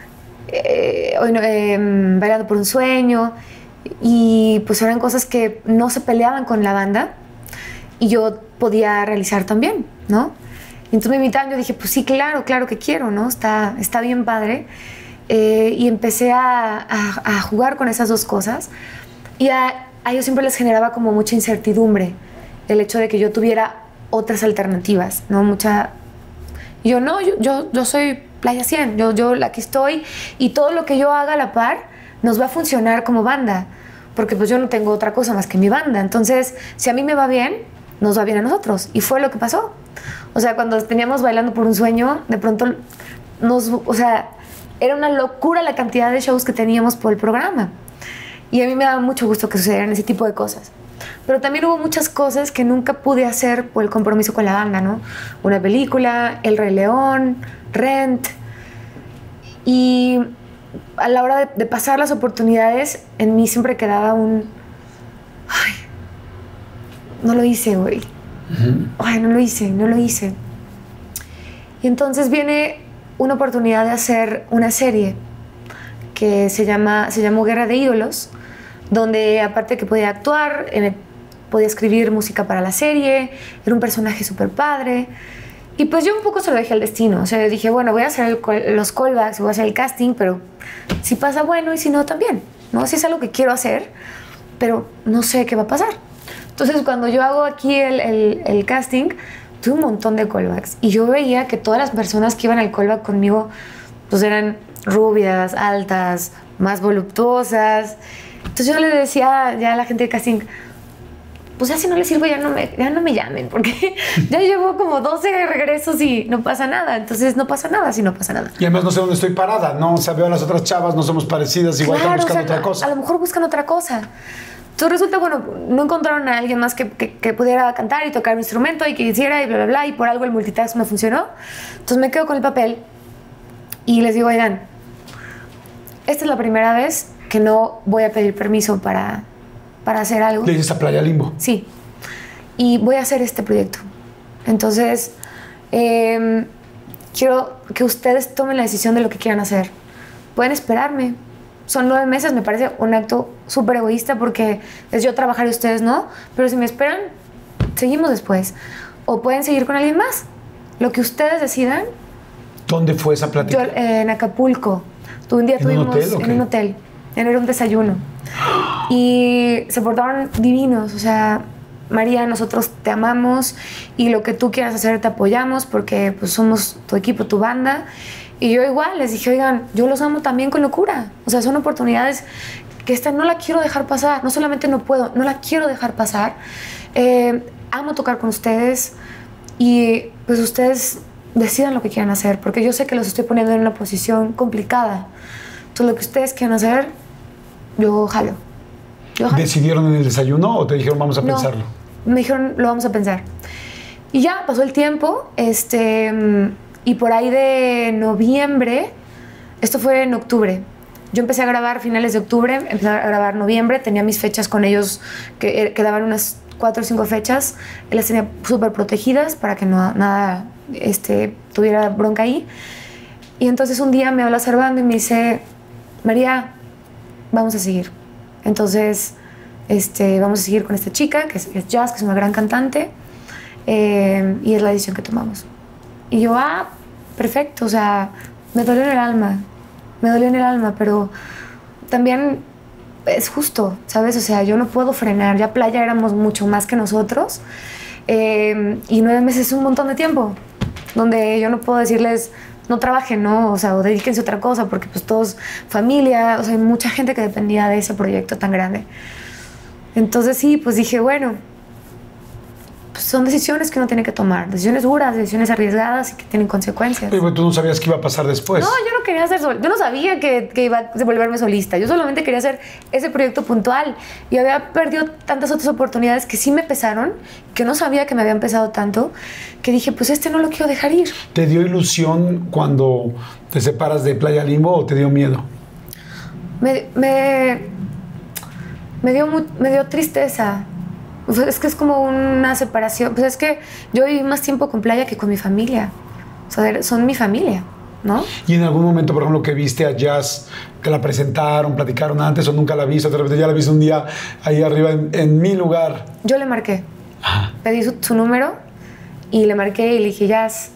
eh, hoy no- eh, Bailando por un sueño, y pues eran cosas que no se peleaban con la banda y yo podía realizar también, ¿no? Y entonces me invitaban, yo dije, pues sí, claro, claro que quiero, ¿no? Está, está bien padre. Eh, y empecé a, a, a jugar con esas dos cosas y a a ellos siempre les generaba como mucha incertidumbre el hecho de que yo tuviera otras alternativas, ¿no? Mucha... Y yo, no, yo, yo, yo soy Playa cien, yo, yo aquí estoy y todo lo que yo haga a la par nos va a funcionar como banda, porque pues yo no tengo otra cosa más que mi banda. Entonces, si a mí me va bien, nos va bien a nosotros. Y fue lo que pasó. O sea, cuando teníamos Bailando por un Sueño, de pronto nos... O sea, era una locura la cantidad de shows que teníamos por el programa. Y a mí me daba mucho gusto que sucedieran ese tipo de cosas. Pero también hubo muchas cosas que nunca pude hacer por el compromiso con la banda, ¿no? Una película, El Rey León, Rent. Y a la hora de, de pasar las oportunidades, en mí siempre quedaba un... Ay, no lo hice, güey. Uh-huh. Ay, no lo hice, no lo hice. Y entonces viene una oportunidad de hacer una serie que se, llama, se llamó Guerra de Ídolos, donde aparte que podía actuar, eh, podía escribir música para la serie, era un personaje súper padre. Y pues yo un poco se lo dejé al destino. O sea, yo dije, bueno, voy a hacer el, los callbacks, voy a hacer el casting, pero si pasa, bueno, y si no, también, ¿no? Si es algo que quiero hacer, pero no sé qué va a pasar. Entonces, cuando yo hago aquí el, el, el casting, tuve un montón de callbacks. Y yo veía que todas las personas que iban al callback conmigo, pues eran rubias, altas, más voluptuosas. Entonces yo le decía ya a la gente de casting, pues ya si no les sirvo, ya no me, ya no me llamen, porque ya llevo como doce regresos y no pasa nada. Entonces no pasa nada si no pasa nada. Y además no sé dónde estoy parada, ¿no? O sea, veo a las otras chavas, no somos parecidas, igual claro, están buscando o sea, otra cosa. A lo mejor buscan otra cosa. Entonces resulta, bueno, no encontraron a alguien más que, que, que pudiera cantar y tocar un instrumento y que hiciera y bla, bla, bla, y por algo el multitask me funcionó. Entonces me quedo con el papel y les digo, oigan, esta es la primera vez que no voy a pedir permiso para, para hacer algo. Le dices a Playa Limbo. Sí. Y voy a hacer este proyecto. Entonces, eh, quiero que ustedes tomen la decisión de lo que quieran hacer. Pueden esperarme. Son nueve meses, me parece un acto súper egoísta porque es yo trabajar y ustedes no. Pero si me esperan, seguimos después. O pueden seguir con alguien más. Lo que ustedes decidan. ¿Dónde fue esa plática? Yo, eh, en Acapulco. Un día ¿En tuvimos un hotel, o qué? en un hotel. Era un desayuno. Y se portaron divinos. O sea, María, nosotros te amamos y lo que tú quieras hacer te apoyamos porque pues, somos tu equipo, tu banda. Y yo igual les dije, oigan, yo los amo también con locura. O sea, son oportunidades que esta no la quiero dejar pasar. No solamente no puedo, no la quiero dejar pasar. Eh, amo tocar con ustedes y pues ustedes decidan lo que quieran hacer porque yo sé que los estoy poniendo en una posición complicada. Entonces, lo que ustedes quieran hacer, yo jalo. Yo jalo. ¿Decidieron en el desayuno o te dijeron vamos a no, pensarlo? Me dijeron, lo vamos a pensar. Y ya pasó el tiempo, este, y por ahí de noviembre, esto fue en octubre. Yo empecé a grabar finales de octubre, empecé a grabar noviembre, tenía mis fechas con ellos, que quedaban unas cuatro o cinco fechas, las tenía súper protegidas para que no, nada este, tuviera bronca ahí. Y entonces un día me habla Servando y me dice, María, vamos a seguir. Entonces, este, vamos a seguir con esta chica, que es, que es Jazz, que es una gran cantante, eh, y es la decisión que tomamos. Y yo, ah, perfecto, o sea, me dolió en el alma, me dolió en el alma, pero también es justo, ¿sabes? O sea, yo no puedo frenar, ya Playa éramos mucho más que nosotros, eh, y nueve meses es un montón de tiempo, donde yo no puedo decirles, no trabajen, ¿no? O sea, o dedíquense a otra cosa, porque pues todos, familia, o sea, hay mucha gente que dependía de ese proyecto tan grande. Entonces sí, pues dije, bueno, pues son decisiones que uno tiene que tomar, decisiones duras, decisiones arriesgadas y que tienen consecuencias. Pero tú no sabías qué iba a pasar después. No, yo no quería hacer sol, yo no sabía que, que iba a volverme solista, yo solamente quería hacer ese proyecto puntual y había perdido tantas otras oportunidades que sí me pesaron, que no sabía que me habían pesado tanto, que dije, pues este no lo quiero dejar ir. ¿Te dio ilusión cuando te separas de Playa Limbo o te dio miedo? Me, me, me, dio, me dio tristeza. Es que es como una separación. Pues es que yo viví más tiempo con Playa que con mi familia. O sea, son mi familia, ¿no? ¿Y en algún momento, por ejemplo, que viste a Jazz, que la presentaron, platicaron antes o nunca la viste, de repente ya la viste un día ahí arriba en, en mi lugar? Yo le marqué. Ajá. Pedí su, su número y le marqué y le dije, Jazz,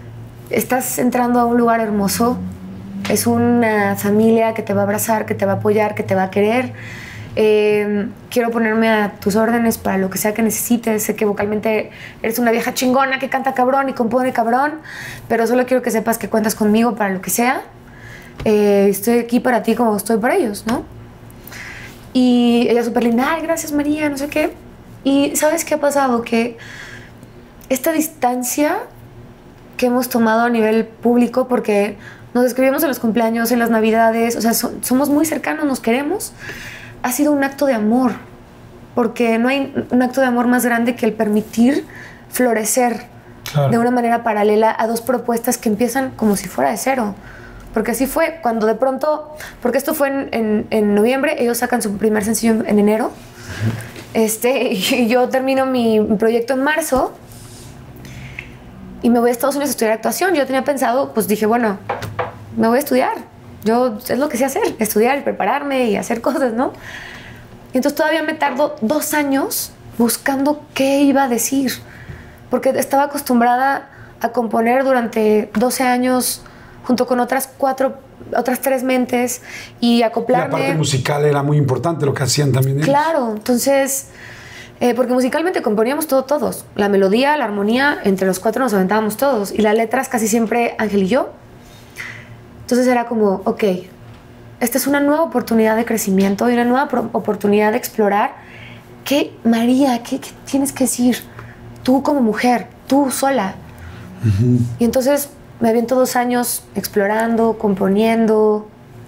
estás entrando a un lugar hermoso. Es una familia que te va a abrazar, que te va a apoyar, que te va a querer. Eh, quiero ponerme a tus órdenes para lo que sea que necesites. Sé que vocalmente eres una vieja chingona que canta cabrón y compone cabrón, pero solo quiero que sepas que cuentas conmigo para lo que sea. Eh, estoy aquí para ti como estoy para ellos, ¿no? Y ella súper linda, ay, gracias María, no sé qué. Y ¿sabes qué ha pasado? Que esta distancia que hemos tomado a nivel público, porque nos escribimos en los cumpleaños, en las navidades, o sea, so, somos muy cercanos, nos queremos, ha sido un acto de amor, porque no hay un acto de amor más grande que el permitir florecer claro. de una manera paralela a dos propuestas que empiezan como si fuera de cero. Porque así fue, cuando de pronto, porque esto fue en, en, en noviembre, ellos sacan su primer sencillo en, en enero, uh-huh. este, y yo termino mi, mi proyecto en marzo, y me voy a Estados Unidos a estudiar actuación. Yo tenía pensado, pues dije, bueno, me voy a estudiar. Yo es lo que sé hacer, estudiar y prepararme y hacer cosas, ¿no? Y entonces todavía me tardó dos años buscando qué iba a decir. Porque estaba acostumbrada a componer durante doce años junto con otras cuatro, otras tres mentes y acoplarme. La parte musical era muy importante, lo que hacían también ellos. Claro, entonces... Eh, porque musicalmente componíamos todo todos. La melodía, la armonía, entre los cuatro nos aventábamos todos. Y las letras casi siempre Ángel y yo. Entonces era como, ok, esta es una nueva oportunidad de crecimiento y una nueva oportunidad de explorar qué, María, qué, qué tienes que decir tú como mujer, tú sola. Uh-huh. Y entonces me aviento dos años explorando, componiendo.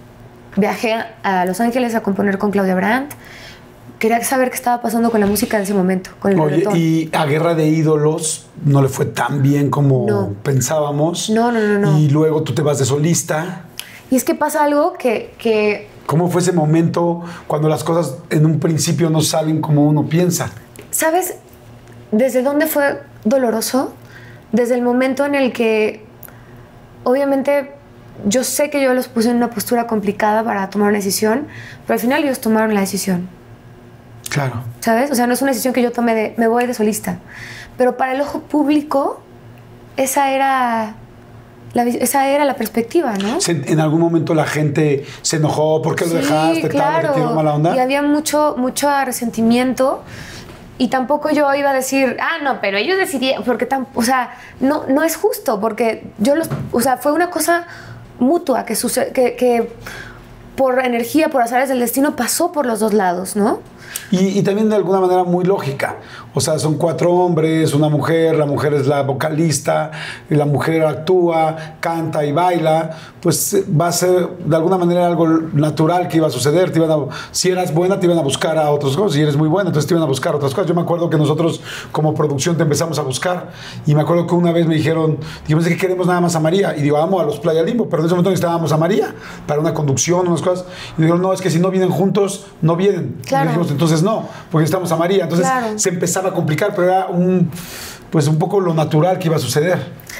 Viajé a Los Ángeles a componer con Claudia Brandt. Quería saber qué estaba pasando con la música en ese momento, con el Oye, reggaetón. y a Guerra de Ídolos no le fue tan bien como no. pensábamos. No, no, no, no. Y luego tú te vas de solista. Y es que pasa algo que, que... ¿Cómo fue ese momento cuando las cosas en un principio no salen como uno piensa? ¿Sabes desde dónde fue doloroso? Desde el momento en el que, obviamente, yo sé que yo los puse en una postura complicada para tomar una decisión, pero al final ellos tomaron la decisión. Claro. ¿Sabes? O sea, no es una decisión que yo tomé de me voy de solista. Pero para el ojo público, esa era la, esa era la perspectiva, ¿no? ¿En algún momento la gente se enojó? ¿Por qué sí, lo dejaste? Claro. ¿Te tiró mala onda? Y había mucho, mucho resentimiento. Y tampoco yo iba a decir, ah, no, pero ellos decidieron, porque tam, o sea, no, no es justo, porque yo los, o sea, fue una cosa mutua que, sucede, que, que por energía, por azares del destino, pasó por los dos lados, ¿no? Y, y también de alguna manera muy lógica. O sea, son cuatro hombres, una mujer, la mujer es la vocalista, y la mujer actúa, canta y baila. Pues va a ser de alguna manera algo natural que iba a suceder. Te iban a, si eras buena, te iban a buscar a otras cosas. Si eres muy buena, entonces te iban a buscar a otras cosas. Yo me acuerdo que nosotros como producción te empezamos a buscar. Y me acuerdo que una vez me dijeron, dijimos que queremos nada más a María. Y digo, vamos a los Playa Limbo. Pero en ese momento necesitábamos a María para una conducción, unas cosas. Y me dijeron, no, es que si no vienen juntos, no vienen. Claro. Y dijimos, entonces no, porque necesitamos a María. Entonces claro. se empezaba a complicar, pero era un, pues un poco lo natural que iba a suceder.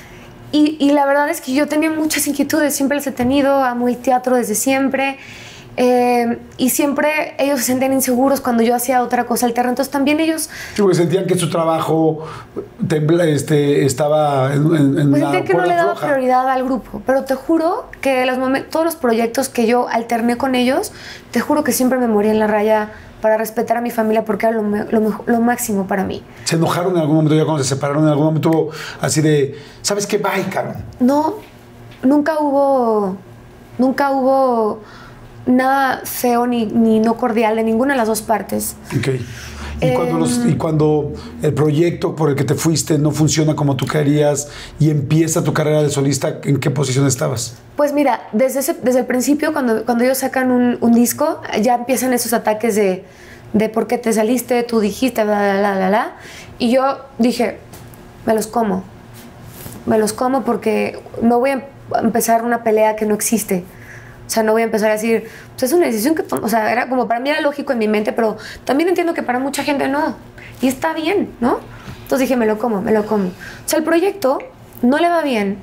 Y, y la verdad es que yo tenía muchas inquietudes, siempre las he tenido, amo el teatro desde siempre. Eh, y siempre ellos se sentían inseguros cuando yo hacía otra cosa alterna. Entonces también ellos... Sí, porque sentían que su trabajo tembla, este, estaba en, en, en pues una sentían que no le daba floja. prioridad al grupo. Pero te juro que los momen- todos los proyectos que yo alterné con ellos, te juro que siempre me moría en la raya para respetar a mi familia porque era lo, me- lo, mejor- lo máximo para mí. ¿Se enojaron en algún momento ya cuando se separaron? ¿En algún momento hubo así de, ¿sabes qué? Bye, cabrón? No, nunca hubo... Nunca hubo... nada feo ni, ni no cordial de ninguna de las dos partes. Ok. Y, eh, cuando los, y cuando el proyecto por el que te fuiste no funciona como tú querías y empieza tu carrera de solista, ¿en qué posición estabas? Pues mira, desde, ese, desde el principio, cuando, cuando ellos sacan un, un disco, ya empiezan esos ataques de, de por qué te saliste, tú dijiste, bla, bla, bla, bla, bla. Y yo dije, me los como. Me los como porque no voy a empezar una pelea que no existe. O sea, no voy a empezar a decir, pues es una decisión que, o sea, era como para mí era lógico en mi mente, pero también entiendo que para mucha gente no. Y está bien, ¿no? Entonces dije, me lo como, me lo como. O sea, el proyecto no le va bien.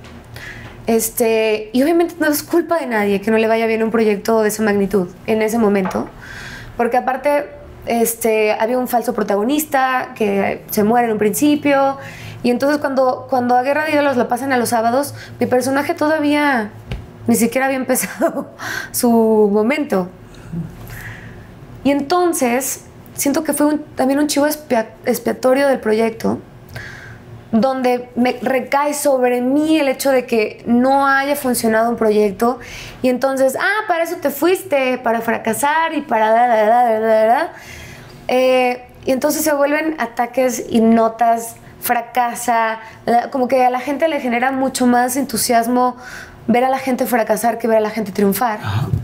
Este, y obviamente no es culpa de nadie que no le vaya bien un proyecto de esa magnitud en ese momento. Porque aparte, este, había un falso protagonista que se muere en un principio. Y entonces cuando, cuando a Guerra de Ídolos la pasan a los sábados, mi personaje todavía... ni siquiera había empezado su momento. Y entonces, siento que fue un, también un chivo expia, expiatorio del proyecto, donde me recae sobre mí el hecho de que no haya funcionado un proyecto. Y entonces, ah, para eso te fuiste, para fracasar y para... Da, da, da, da, da, da. Eh, y entonces se vuelven ataques y notas, fracasa, la, como que a la gente le genera mucho más entusiasmo ver a la gente fracasar que ver a la gente triunfar.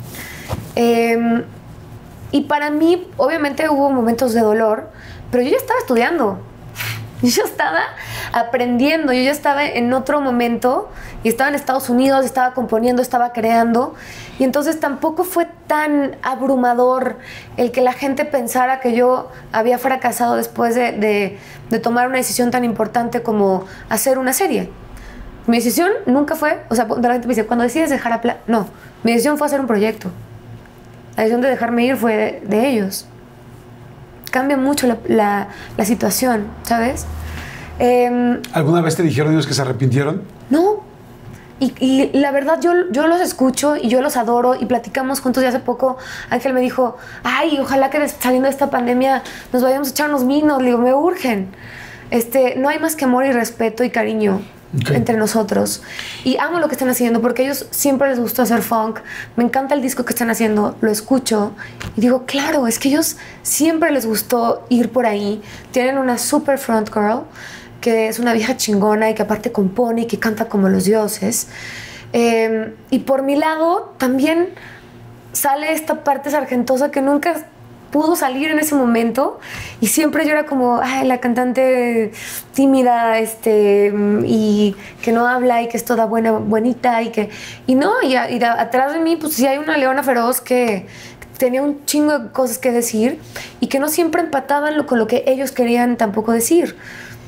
Eh, y para mí, obviamente hubo momentos de dolor, pero yo ya estaba estudiando. Yo ya estaba aprendiendo, yo ya estaba en otro momento y estaba en Estados Unidos, estaba componiendo, estaba creando, y entonces tampoco fue tan abrumador el que la gente pensara que yo había fracasado después de, de, de tomar una decisión tan importante como hacer una serie. Mi decisión nunca fue, o sea, la gente me dice, cuando decides dejar a Pla... No, mi decisión fue hacer un proyecto. La decisión de dejarme ir fue de, de ellos. Cambia mucho la, la, la situación, ¿sabes? Eh, ¿Alguna vez te dijeron ellos que se arrepintieron? No. Y, y la verdad, yo, yo los escucho y yo los adoro y platicamos juntos. Y hace poco Ángel me dijo, ay, ojalá que saliendo de esta pandemia nos vayamos a echar unos vinos. Le digo, me urgen. Este, no hay más que amor y respeto y cariño. Okay. Entre nosotros. Y amo lo que están haciendo porque a ellos siempre les gustó hacer funk. Me encanta el disco que están haciendo, lo escucho y digo, claro, es que ellos siempre les gustó ir por ahí. Tienen una super front girl que es una vieja chingona y que aparte compone y que canta como los dioses. Eh, y por mi lado también sale esta parte sargentosa que nunca pudo salir en ese momento, y siempre yo era como, ay, la cantante tímida, este, y que no habla y que es toda buena, bonita, y que, y no, y, a, y a, atrás de mí, pues sí hay una leona feroz que tenía un chingo de cosas que decir y que no siempre empataban lo, con lo que ellos querían tampoco decir.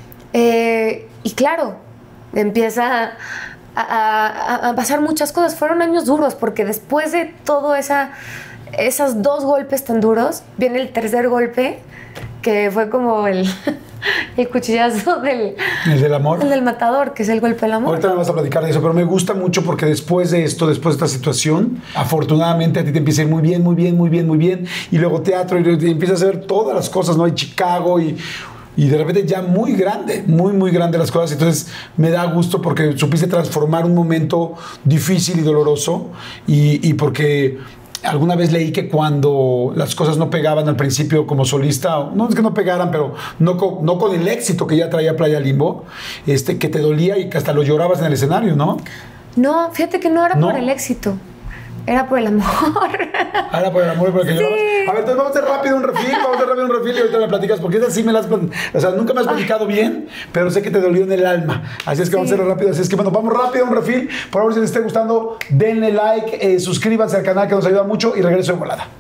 Eh, y claro, empieza a, a, a pasar muchas cosas. Fueron años duros porque después de todo esa esos dos golpes tan duros, viene el tercer golpe, que fue como el, el cuchillazo del... ¿El del amor? El del matador, que es el golpe del amor. Ahorita me vas a platicar de eso, pero me gusta mucho porque después de esto, después de esta situación, afortunadamente a ti te empieza a ir muy bien, muy bien, muy bien, muy bien, y luego teatro, y, y empiezas a ver todas las cosas, ¿no? Hay Chicago y... Y de repente ya muy grande, muy, muy grande las cosas. Entonces me da gusto porque supiste transformar un momento difícil y doloroso. Y, y porque alguna vez leí que cuando las cosas no pegaban al principio como solista, no es que no pegaran, pero no con, no con el éxito que ya traía Playa Limbo, este, que te dolía y que hasta lo llorabas en el escenario, ¿no? No, fíjate que no era ¿No? por el éxito. Era por el amor. Ah, era por el amor, porque sí. llorabas. A ver, entonces vamos a hacer rápido un refil, vamos a hacer rápido un refil y ahorita me platicas, porque esa sí me la has, o sea, nunca me has platicado bien, pero sé que te dolió en el alma. Así es que sí. Vamos a hacerlo rápido. Así es que bueno, vamos rápido un refil. Por favor, si les esté gustando, denle like, eh, suscríbanse al canal que nos ayuda mucho y regreso de volada.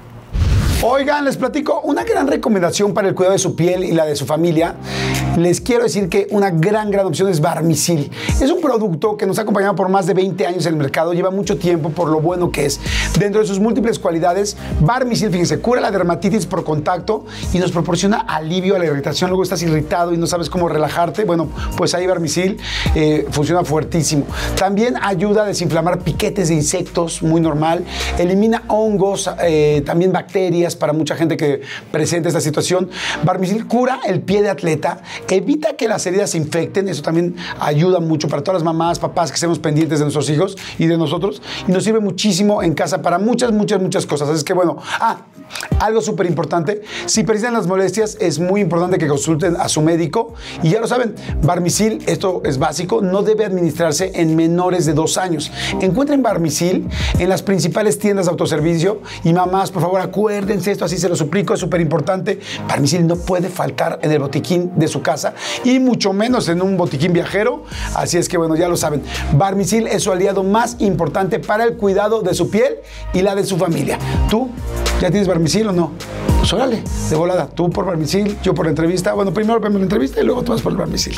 Oigan, les platico una gran recomendación para el cuidado de su piel y la de su familia. Les quiero decir que una gran, gran opción es Barmisil. Es un producto que nos ha acompañado por más de veinte años en el mercado, lleva mucho tiempo por lo bueno que es. Dentro de sus múltiples cualidades, Barmisil, fíjense, cura la dermatitis por contacto y nos proporciona alivio a la irritación. Luego estás irritado y no sabes cómo relajarte. Bueno, pues ahí Barmisil eh, funciona fuertísimo. También ayuda a desinflamar piquetes de insectos, muy normal. Elimina hongos, eh, también bacterias para mucha gente que presenta esta situación. Barmisil cura el pie de atleta, evita que las heridas se infecten, eso también ayuda mucho para todas las mamás, papás que estemos pendientes de nuestros hijos y de nosotros, y nos sirve muchísimo en casa para muchas, muchas, muchas cosas. Así que bueno, ah, algo súper importante, si persisten las molestias, es muy importante que consulten a su médico, y ya lo saben, Barmisil, esto es básico, no debe administrarse en menores de dos años. Encuentren Barmisil en las principales tiendas de autoservicio, y mamás, por favor, acuérdense esto, así se lo suplico, es súper importante. Barmisil no puede faltar en el botiquín de su casa y mucho menos en un botiquín viajero. Así es que bueno, ya lo saben, Barmisil es su aliado más importante para el cuidado de su piel y la de su familia. ¿Tú ya tienes Barmisil o no? Pues órale, de volada, tú por Barmisil, yo por la entrevista. Bueno, primero vemos la entrevista y luego tú vas por el Barmisil.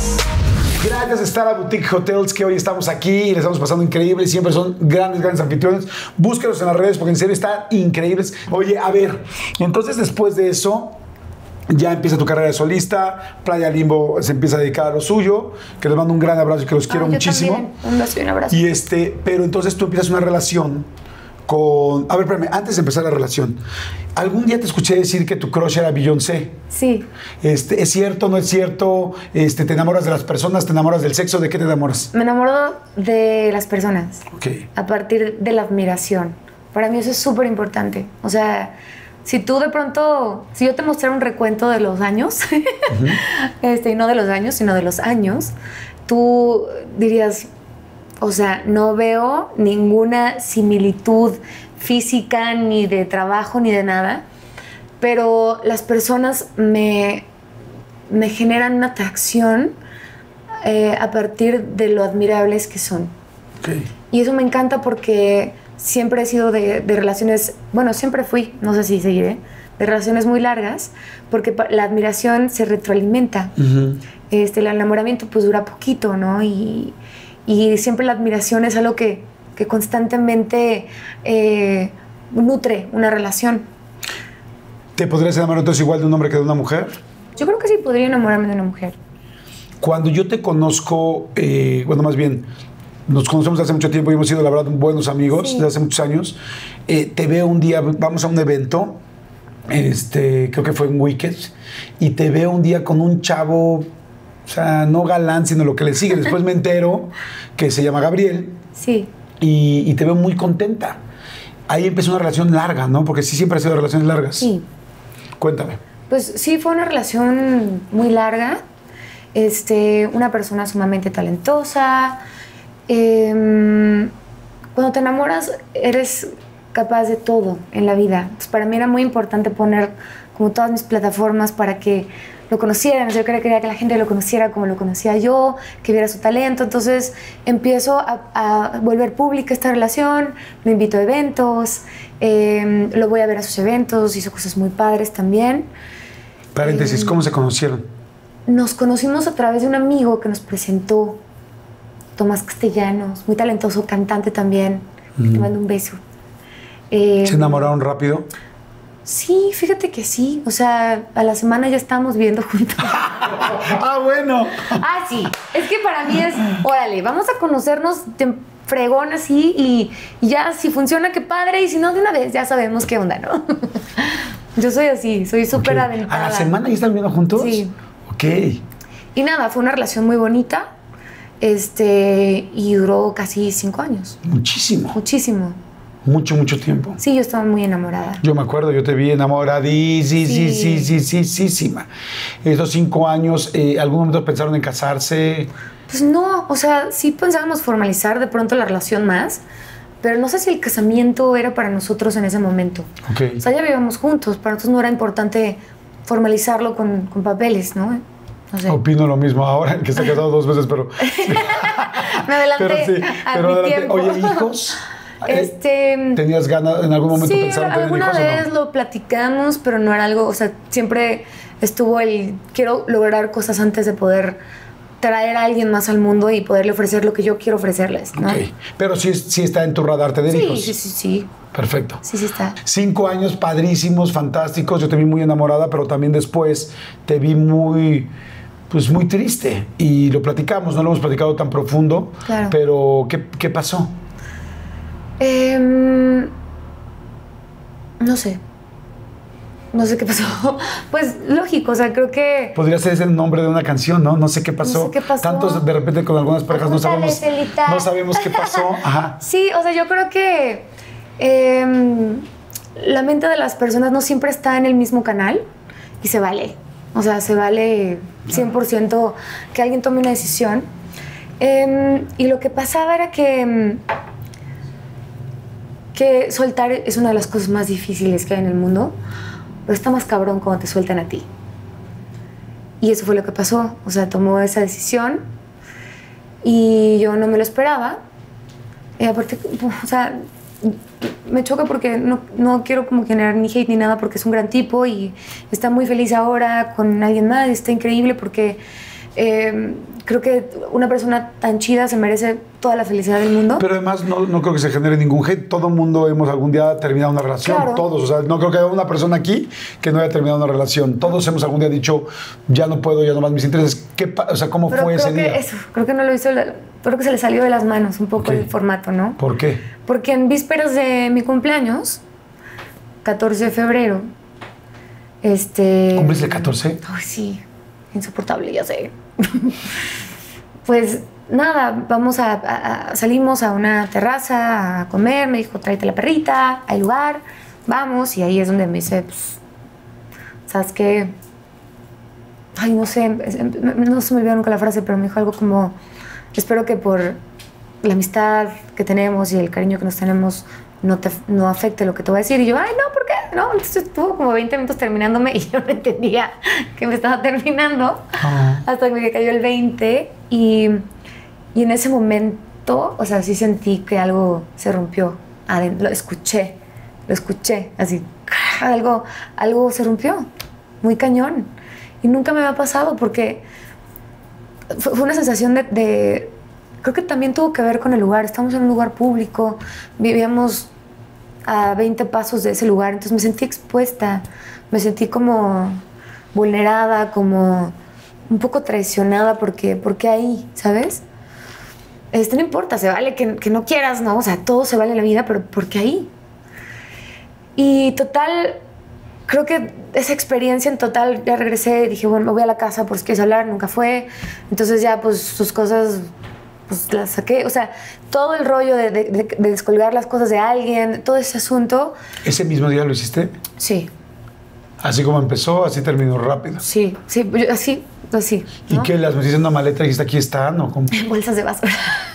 Gracias a Stara Boutique Hotels, que hoy estamos aquí y les estamos pasando increíble. Siempre son grandes, grandes anfitriones. Búsquenlos en las redes porque en serio están increíbles. Oye, a ver, entonces después de eso ya empieza tu carrera de solista. Playa Limbo se empieza a dedicar a lo suyo, que les mando un gran abrazo y que los quiero ah, muchísimo. También. Un beso y un abrazo. Y este, pero entonces tú empiezas una relación con... A ver, espérame, antes de empezar la relación, algún día te escuché decir que tu crush era Beyoncé. Sí. Este, ¿es cierto, no es cierto? Este, ¿te enamoras de las personas? ¿Te enamoras del sexo? ¿De qué te enamoras? Me enamoro de las personas. Ok. A partir de la admiración. Para mí eso es súper importante. O sea, si tú de pronto... Si yo te mostrara un recuento de los años, uh-huh. este, y no de los años, sino de los años, tú dirías... O sea, no veo ninguna similitud física, ni de trabajo, ni de nada. Pero las personas me, me generan una atracción eh, a partir de lo admirables que son. Okay. Y eso me encanta porque siempre he sido de, de relaciones... Bueno, siempre fui, no sé si seguiré, de relaciones muy largas, porque la admiración se retroalimenta. Uh-huh. Este, el enamoramiento pues dura poquito, ¿no? Y... Y siempre la admiración es algo que, que constantemente eh, nutre una relación. ¿Te podrías enamorar entonces igual de un hombre que de una mujer? Yo creo que sí podría enamorarme de una mujer. Cuando yo te conozco, eh, bueno, más bien, nos conocemos hace mucho tiempo y hemos sido, la verdad, buenos amigos sí. desde hace muchos años. Eh, te veo un día, vamos a un evento, este, creo que fue en Wicked, y te veo un día con un chavo... O sea, no galán, sino lo que le sigue. Después me entero que se llama Gabriel. Sí. Y, y te veo muy contenta. Ahí empezó una relación larga, ¿no? Porque sí siempre ha sido relaciones largas. Sí. Cuéntame. Pues sí, fue una relación muy larga. Este, una persona sumamente talentosa. Eh, cuando te enamoras, eres capaz de todo en la vida. Pues para mí era muy importante poner como todas mis plataformas para que lo conocieran. Yo quería que la gente lo conociera como lo conocía yo, que viera su talento. Entonces empiezo a, a volver pública esta relación, lo invito a eventos, eh, lo voy a ver a sus eventos, hizo cosas muy padres también. Paréntesis, eh, ¿cómo se conocieron? Nos conocimos a través de un amigo que nos presentó, Tomás Castellanos, muy talentoso, cantante también. Mm. Te mando un beso. Eh, ¿Se enamoraron rápido? Sí, fíjate que sí. O sea, a la semana ya estábamos viviendo juntos. ¡Ah, bueno! Ah, sí. Es que para mí es, órale, vamos a conocernos de fregón así y, y ya, si funciona, qué padre. Y si no, de una vez ya sabemos qué onda, ¿no? Yo soy así, soy súper okay. aventada. ¿A la semana ya están viviendo juntos? Sí. Ok. Y nada, fue una relación muy bonita. Este, y duró casi cinco años. Muchísimo. Muchísimo. Mucho, mucho tiempo. Sí, yo estaba muy enamorada. Yo me acuerdo, yo te vi enamoradísima. Esos cinco años, eh, ¿algún momento pensaron en casarse? Pues no, o sea, sí pensábamos formalizar de pronto la relación más, pero no sé si el casamiento era para nosotros en ese momento. Okay. O sea, ya vivíamos juntos, para nosotros no era importante formalizarlo con, con papeles, ¿no? No sé. Opino lo mismo ahora, que se ha casado dos veces, pero... Me adelanté pero sí, a pero mi adelante. tiempo. Oye, ¿hijos? Este, ¿Tenías ganas en algún momento sí, pensar en tener alguna hijos vez o no? lo platicamos, pero no era algo, o sea, siempre estuvo el quiero lograr cosas antes de poder traer a alguien más al mundo y poderle ofrecer lo que yo quiero ofrecerles, ¿no? Ok, pero sí, sí está en tu radar tener sí, hijos. Sí, sí, sí. Perfecto. Sí, sí está. Cinco años padrísimos, fantásticos. Yo te vi muy enamorada, pero también después te vi muy... pues muy triste. Y lo platicamos, no lo hemos platicado tan profundo. Claro. Pero, ¿qué, qué pasó? Eh, no sé. No sé qué pasó. Pues lógico, o sea, creo que... Podría ser ese el nombre de una canción, ¿no? No sé qué pasó. No sé qué pasó. Tantos, de repente, con algunas parejas no sabemos, no sabemos qué pasó. Ajá. Sí, o sea, yo creo que eh, la mente de las personas no siempre está en el mismo canal y se vale. O sea, se vale cien por ciento que alguien tome una decisión. Eh, y lo que pasaba era que... que soltar es una de las cosas más difíciles que hay en el mundo, pero está más cabrón cuando te sueltan a ti. Y eso fue lo que pasó. O sea, tomó esa decisión y yo no me lo esperaba. Y aparte, o sea, me choca porque no, no quiero como generar ni hate ni nada, porque es un gran tipo y está muy feliz ahora con alguien más y está increíble porque eh, creo que una persona tan chida se merece toda la felicidad del mundo. Pero además no, no creo que se genere ningún hate. Todo el mundo hemos algún día terminado una relación. Claro. Todos. O sea, no creo que haya una persona aquí que no haya terminado una relación. Todos hemos algún día dicho, ya no puedo, ya no más mis intereses. ¿Qué, o sea, ¿cómo Pero fue creo ese que día? Eso, creo que no lo hizo la, creo que se le salió de las manos un poco Okay. el formato, ¿no? ¿Por qué? Porque en vísperas de mi cumpleaños, catorce de febrero, este... ¿Cumples el catorce? Ay, sí, insoportable, ya sé. Pues nada, vamos a, a- a- salimos a una terraza a comer, me dijo, tráete la perrita, hay lugar, vamos, y ahí es donde me dice, pues, ¿sabes qué? Ay, no sé, es- no se me olvidó nunca la frase, pero me dijo algo como, espero que por la amistad que tenemos y el cariño que nos tenemos no, te, no afecte lo que te voy a decir. Y yo, ay, no, ¿por qué? No, entonces estuvo como veinte minutos terminándome y yo no entendía que me estaba terminando Ah. hasta que me cayó el veinte y, y en ese momento, o sea, sí sentí que algo se rompió adentro, lo escuché, lo escuché, así, algo, algo se rompió, muy cañón. Y nunca me había pasado porque fue, fue una sensación de, de, creo que también tuvo que ver con el lugar, estamos en un lugar público, vivíamos a veinte pasos de ese lugar, entonces me sentí expuesta, me sentí como vulnerada, como un poco traicionada porque, porque ahí, ¿sabes? Este, no importa, se vale que, que no quieras, ¿no? O sea, todo se vale en la vida, pero porque ahí. Y total, creo que esa experiencia en total, ya regresé, dije, bueno, me voy a la casa por si quieres hablar, nunca fue. Entonces ya, pues, sus cosas, pues, las saqué. O sea, todo el rollo de, de, de, de descolgar las cosas de alguien, todo ese asunto. ¿Ese mismo día lo hiciste? Sí, Así como empezó, así terminó rápido. sí, sí, yo- así, así. ¿Y ¿no? qué? ¿Las metiste en una maleta y dijiste aquí están? ¿O cómo? En bolsas de basura.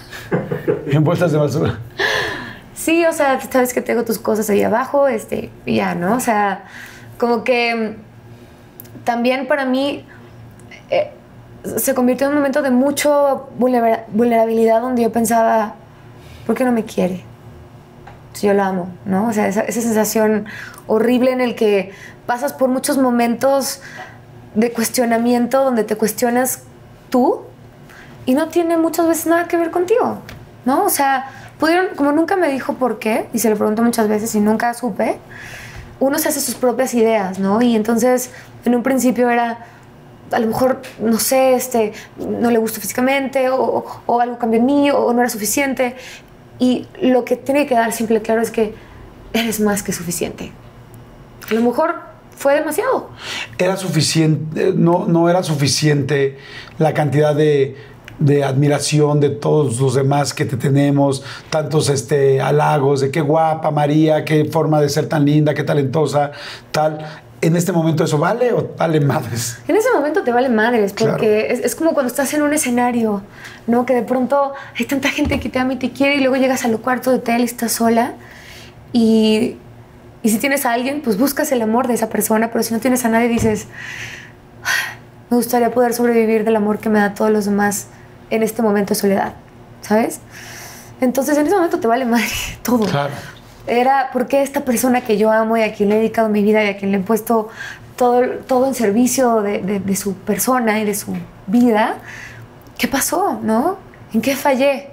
En bolsas de basura. Sí, o sea, sabes que tengo tus cosas ahí abajo, este, y ya, ¿no? O sea, como que mm, también para mí eh, se convirtió en un momento de mucho vulnera- vulnerabilidad donde yo pensaba, ¿por qué no me quiere? Si yo la amo, ¿no? O sea, esa, esa sensación horrible en el que pasas por muchos momentos de cuestionamiento donde te cuestionas tú y no tiene muchas veces nada que ver contigo, ¿no? O sea, pudieron, como nunca me dijo por qué, y se lo pregunto muchas veces y nunca supe, uno se hace sus propias ideas, ¿no? Y entonces, en un principio era, a lo mejor, no sé, este, no le gustó físicamente, o, o algo cambió en mí, o no era suficiente. Y lo que tiene que quedar simple y claro es que eres más que suficiente. A lo mejor fue demasiado. Era suficiente, no, no era suficiente la cantidad de, de admiración de todos los demás que te tenemos, tantos este, halagos de qué guapa María, qué forma de ser tan linda, qué talentosa, tal. ¿En este momento eso vale o vale madres? En ese momento te vale madres, porque Claro. es, es como cuando estás en un escenario, ¿no? Que de pronto hay tanta gente que te ama y te quiere y luego llegas al cuarto de hotel y estás sola y, y si tienes a alguien, pues buscas el amor de esa persona, pero si no tienes a nadie dices, "Ah, me gustaría poder sobrevivir del amor que me da todos los demás en este momento de soledad", ¿sabes? Entonces en ese momento te vale madre todo. Claro. Era porque esta persona que yo amo y a quien le he dedicado mi vida y a quien le he puesto todo, todo en servicio de, de, de su persona y de su vida, ¿qué pasó? ¿No? ¿En qué fallé?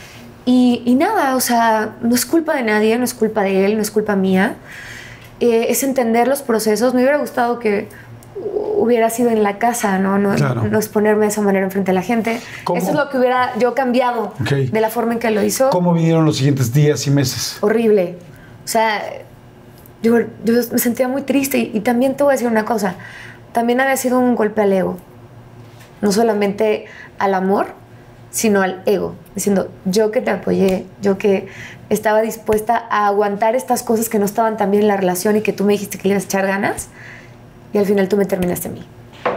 Y, y nada, o sea, no es culpa de nadie, no es culpa de él, no es culpa mía. Eh, es entender los procesos. Me hubiera gustado que hubiera sido en la casa, ¿no? No, Claro. no exponerme de esa manera enfrente de la gente. ¿Cómo? Eso es lo que hubiera yo cambiado Ok. de la forma en que lo hizo. ¿Cómo vinieron los siguientes días y meses? Horrible. O sea, yo, yo me sentía muy triste y, y también te voy a decir una cosa, también había sido un golpe al ego, no solamente al amor, sino al ego, diciendo, yo que te apoyé, yo que estaba dispuesta a aguantar estas cosas que no estaban tan bien en la relación y que tú me dijiste que le ibas a echar ganas y al final tú me terminaste a mí.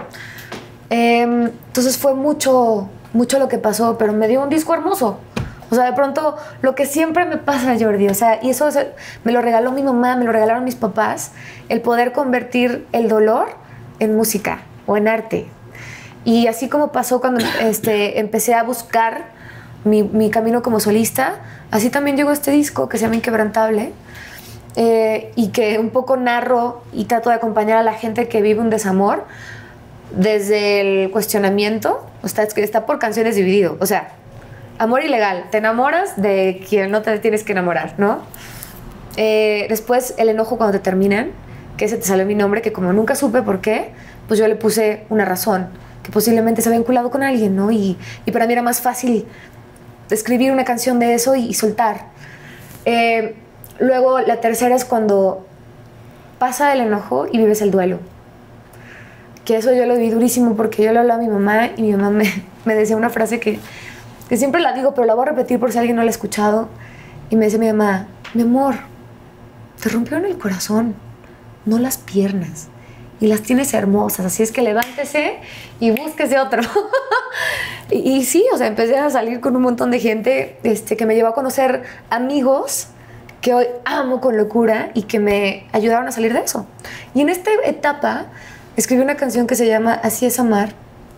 Eh, entonces fue mucho, mucho lo que pasó, pero me dio un disco hermoso. O sea, de pronto, lo que siempre me pasa, Jordi, o sea, y eso se- me lo regaló mi mamá, me lo regalaron mis papás, el poder convertir el dolor en música o en arte. Y así como pasó cuando este, empecé a buscar mi, mi camino como solista, así también llegó este disco que se llama Inquebrantable, eh, y que un poco narro y trato de acompañar a la gente que vive un desamor desde el cuestionamiento. O sea, es que está por canciones dividido, o sea, amor ilegal, te enamoras de quien no te tienes que enamorar, ¿no? Eh, después el enojo cuando te terminan, que ese te salió mi nombre, que como nunca supe por qué, pues yo le puse una razón, que posiblemente se había vinculado con alguien, ¿no? Y, y para mí era más fácil escribir una canción de eso y, y soltar. Eh, luego la tercera es cuando pasa el enojo y vives el duelo. Que eso yo lo vi durísimo porque yo le hablaba a mi mamá y mi mamá me, me decía una frase que, que siempre la digo, pero la voy a repetir por si alguien no la ha escuchado. Y me decía mi mamá, mi amor, te rompieron el corazón, no las piernas. Y las tienes hermosas, así es que levántese y búsquese otro. y, y sí, o sea, empecé a salir con un montón de gente este, que me llevó a conocer amigos que hoy amo con locura y que me ayudaron a salir de eso. Y en esta etapa escribí una canción que se llama Así es amar,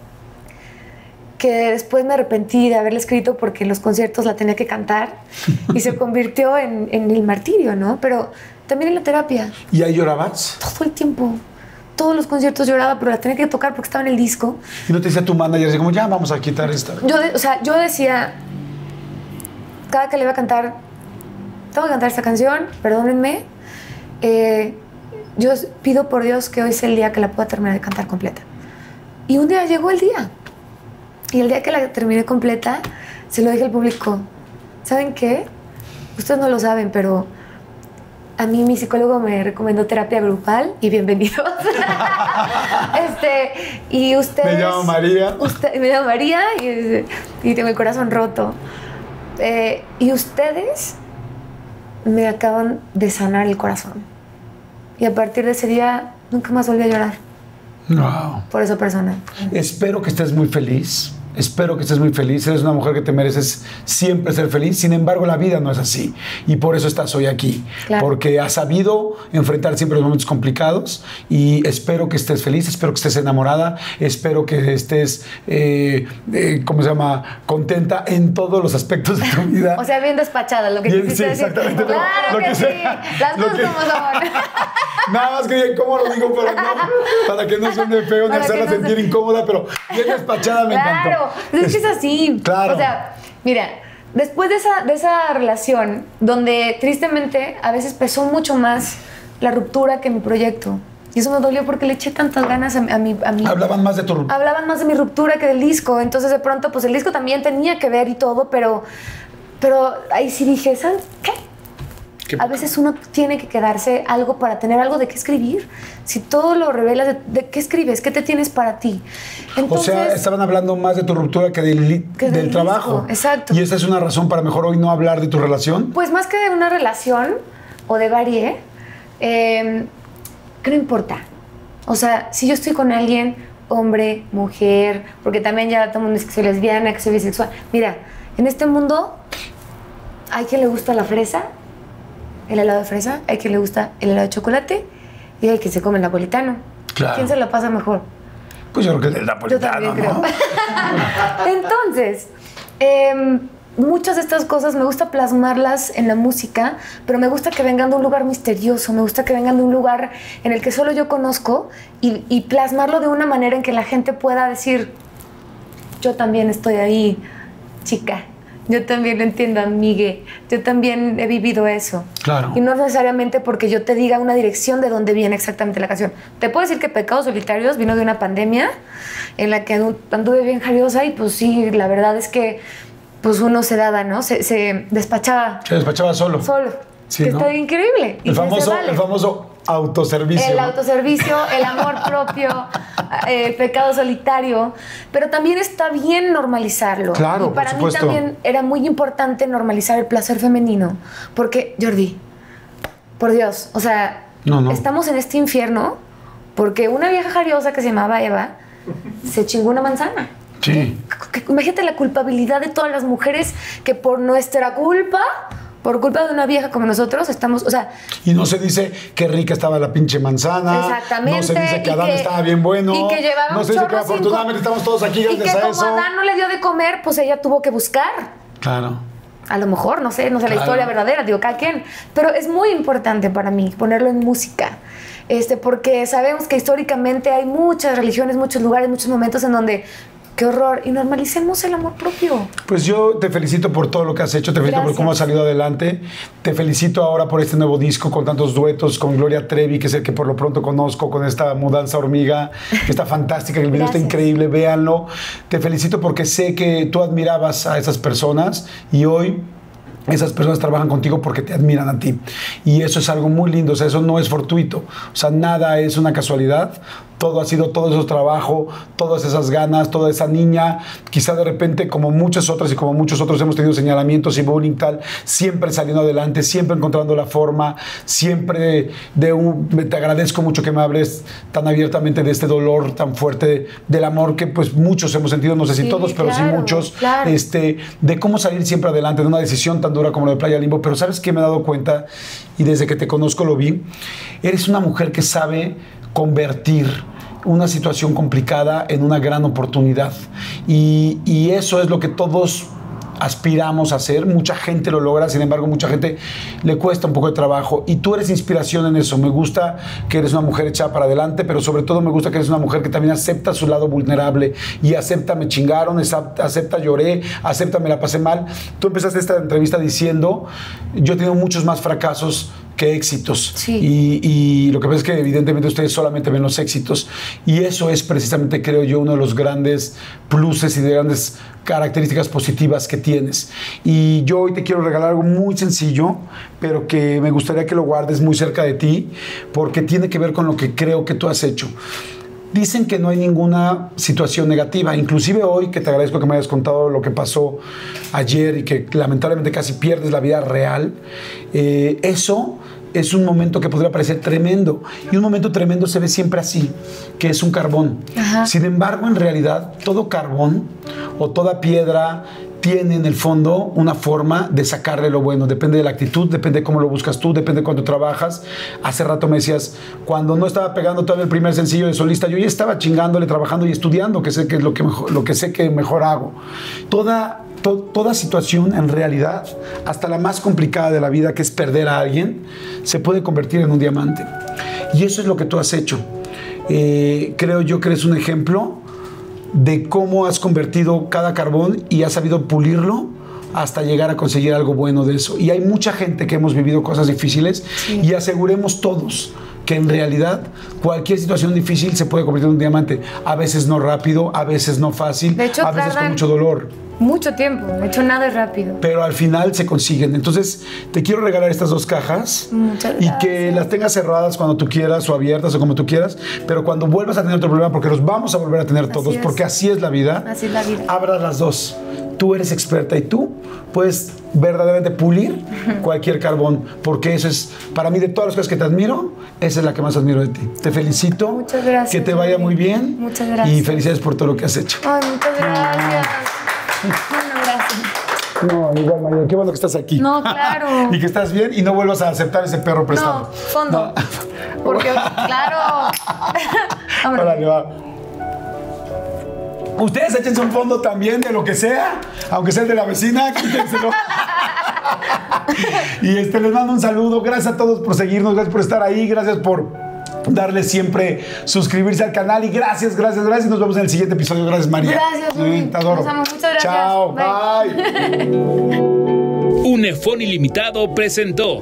que después me arrepentí de haberla escrito porque en los conciertos la tenía que cantar y se convirtió en, en el martirio, ¿no? Pero también en la terapia. ¿Y ahí llorabas? Todo el tiempo. Todos los conciertos lloraba, pero la tenía que tocar porque estaba en el disco. ¿Y no te decía tu manager así como, ya vamos a quitar esta? Yo, de, o sea, yo decía, cada que le iba a cantar, tengo que cantar esta canción, perdónenme. Eh, yo pido por Dios que hoy sea el día que la pueda terminar de cantar completa. Y un día llegó el día. Y el día que la terminé completa, se lo dije al público. ¿Saben qué? Ustedes no lo saben, pero a mí mi psicólogo me recomendó terapia grupal y bienvenidos. este, y ustedes... Me llamo María. Usted, me llamo María y, y tengo el corazón roto. Eh, y ustedes me acaban de sanar el corazón. Y a partir de ese día, nunca más volví a llorar. Wow. Por esa persona. Espero que estés muy feliz. Espero que estés muy feliz. Eres una mujer que te mereces siempre ser feliz. Sin embargo, la vida no es así. Y por eso estás hoy aquí. Claro. Porque has sabido enfrentar siempre los momentos complicados. Y espero que estés feliz. Espero que estés enamorada. Espero que estés, eh, eh, ¿cómo se llama? Contenta en todos los aspectos de tu vida. O sea, bien despachada, lo que bien, quisiste sí, decir. exactamente. Claro lo, que, lo que sí. sea, Las cosas que, como son. Nada más que bien cómo lo digo, pero no, para que no suene feo ni hacerla no sentir se... incómoda, pero bien despachada me claro. encantó. Claro, es que es así. Claro. O sea, mira, después de esa, de esa relación, donde tristemente a veces pesó mucho más la ruptura que mi proyecto. Y eso me dolió porque le eché tantas ganas a, a, mi, a mi... Hablaban más de tu ruptura. Hablaban más de mi ruptura que del disco. Entonces, de pronto, pues el disco también tenía que ver y todo, pero, pero ahí sí dije, ¿sabes qué? A veces uno tiene que quedarse algo para tener algo de qué escribir. Si todo lo revelas, ¿de, de qué escribes? ¿Qué te tienes para ti? Entonces, o sea, estaban hablando más de tu ruptura que del, que del, del trabajo. Exacto. ¿Y esa es una razón para mejor hoy no hablar de tu relación? Pues más que de una relación o de varie, eh, que no importa. O sea, si yo estoy con alguien, hombre, mujer, porque también ya todo el mundo dice que soy lesbiana, que soy bisexual. Mira, en este mundo hay quien le gusta la fresa, el helado de fresa, hay quien le gusta el helado de chocolate y hay quien se come el napolitano. Claro. ¿Quién se la pasa mejor? Pues yo creo que el del napolitano, yo también ¿no? creo. Entonces, eh, muchas de estas cosas me gusta plasmarlas en la música, pero me gusta que vengan de un lugar misterioso, me gusta que vengan de un lugar en el que solo yo conozco y, y plasmarlo de una manera en que la gente pueda decir, yo también estoy ahí, chica. Yo también lo entiendo, amigue. Yo también he vivido eso. Claro. Y no necesariamente porque yo te diga una dirección de dónde viene exactamente la canción. Te puedo decir que Pecados Solitarios vino de una pandemia en la que anduve bien jariosa y pues sí, la verdad es que pues uno se daba, ¿no? Se, se despachaba. Se despachaba solo. Solo. Sí, que ¿no? está increíble. El famoso, vale. el famoso autoservicio. El ¿no? autoservicio, el amor propio, el pecado solitario. Pero también está bien normalizarlo. Claro, y para por mí supuesto. también era muy importante normalizar el placer femenino. Porque, Jordi, por Dios, o sea, no, no. estamos en este infierno porque una vieja jariosa que se llamaba Eva se chingó una manzana. Sí. Imagínate la culpabilidad de todas las mujeres que por nuestra culpa, por culpa de una vieja como nosotros, estamos, o sea... Y no se dice qué rica estaba la pinche manzana. Exactamente. No se dice que y Adán que, estaba bien bueno. Y que llevaba no un se dice que chorro afortunadamente cinco, estamos todos aquí gracias a eso. Y que como a Adán no le dio de comer, pues ella tuvo que buscar. Claro. A lo mejor, no sé, no sé claro. la historia verdadera, digo, cada quien. Pero es muy importante para mí ponerlo en música. Este, porque sabemos que históricamente hay muchas religiones, muchos lugares, muchos momentos en donde qué horror. Y normalicemos el amor propio. Pues yo te felicito por todo lo que has hecho, te felicito Gracias. por cómo has salido adelante, te felicito ahora por este nuevo disco con tantos duetos, con Gloria Trevi, que es el que por lo pronto conozco, con esta Mudanza Hormiga, que está fantástica, el video Gracias. está increíble, véanlo. Te felicito porque sé que tú admirabas a esas personas y hoy esas personas trabajan contigo porque te admiran a ti. Y eso es algo muy lindo, o sea, eso no es fortuito. O sea, nada es una casualidad. Todo ha sido todo ese trabajo, todas esas ganas, toda esa niña. Quizá de repente, como muchas otras y como muchos otros hemos tenido señalamientos y bullying tal, siempre saliendo adelante, siempre encontrando la forma, siempre de un... Te agradezco mucho que me hables tan abiertamente de este dolor tan fuerte, del amor que pues muchos hemos sentido, no sé si Sí, todos, pero claro, sí muchos. claro. Este, de cómo salir siempre adelante, de una decisión tan dura como la de Playa Limbo. Pero ¿sabes qué me he dado cuenta? Y desde que te conozco lo vi. Eres una mujer que sabe convertir una situación complicada en una gran oportunidad. Y, y eso es lo que todos aspiramos a hacer. Mucha gente lo logra, sin embargo, mucha gente le cuesta un poco de trabajo. Y tú eres inspiración en eso. Me gusta que eres una mujer echada para adelante, pero sobre todo me gusta que eres una mujer que también acepta su lado vulnerable y acepta, me chingaron, acepta, lloré, acepta, me la pasé mal. Tú empezaste esta entrevista diciendo, yo he tenido muchos más fracasos que éxitos. Sí. Y, y lo que pasa es que evidentemente ustedes solamente ven los éxitos y eso es precisamente, creo yo, uno de los grandes pluses y de grandes características positivas que tienes. Y yo hoy te quiero regalar algo muy sencillo, pero que me gustaría que lo guardes muy cerca de ti, porque tiene que ver con lo que creo que tú has hecho. Dicen que no hay ninguna situación negativa, inclusive hoy, que te agradezco que me hayas contado lo que pasó ayer y que lamentablemente casi pierdes la vida real, eh, eso es un momento que podría parecer tremendo, y un momento tremendo se ve siempre así, que es un carbón. Ajá. Sin embargo, en realidad, todo carbón o toda piedra tiene en el fondo una forma de sacarle lo bueno. Depende de la actitud, depende de cómo lo buscas tú, depende de cuánto trabajas. Hace rato me decías, cuando no estaba pegando todavía el primer sencillo de solista, yo ya estaba chingándole, trabajando y estudiando, que sé que es lo que, mejor, lo que sé que mejor hago. Toda, to, toda situación, en realidad, hasta la más complicada de la vida, que es perder a alguien, se puede convertir en un diamante. Y eso es lo que tú has hecho. Eh, creo yo que eres un ejemplo de cómo has convertido cada carbón y has sabido pulirlo hasta llegar a conseguir algo bueno de eso. Y hay mucha gente que hemos vivido cosas difíciles, sí. Y aseguremos todos que en realidad cualquier situación difícil se puede convertir en un diamante. A veces no rápido, a veces no fácil, de hecho, a veces con mucho dolor. Mucho tiempo, de hecho nada es rápido. Pero al final se consiguen. Entonces te quiero regalar estas dos cajas. Muchas y gracias. que las tengas cerradas cuando tú quieras o abiertas o como tú quieras, pero cuando vuelvas a tener otro problema, porque los vamos a volver a tener Así todos, es. porque así es la vida. Así es la vida. Abras las dos. Tú eres experta y tú puedes verdaderamente pulir cualquier carbón, porque eso es, para mí, de todas las cosas que te admiro, esa es la que más admiro de ti. Te felicito. Muchas gracias. Que te vaya muy bien. Muchas gracias. Y felicidades por todo lo que has hecho. Ay, muchas gracias. Bueno, gracias. No, igual, María, qué bueno que estás aquí. No, claro. Y que estás bien y no vuelvas a aceptar ese perro prestado. No, fondo. No. Porque, claro. Órale, va. Ustedes échense un fondo también de lo que sea, aunque sea el de la vecina, quítenselo. Y este, les mando un saludo. Gracias a todos por seguirnos, gracias por estar ahí, gracias por darle siempre suscribirse al canal y gracias, gracias, gracias. Nos vemos en el siguiente episodio. Gracias, María. Gracias, Rubí. Te adoro. Nos amamos. Muchas gracias. Chao, Bye. bye. Unefón Ilimitado presentó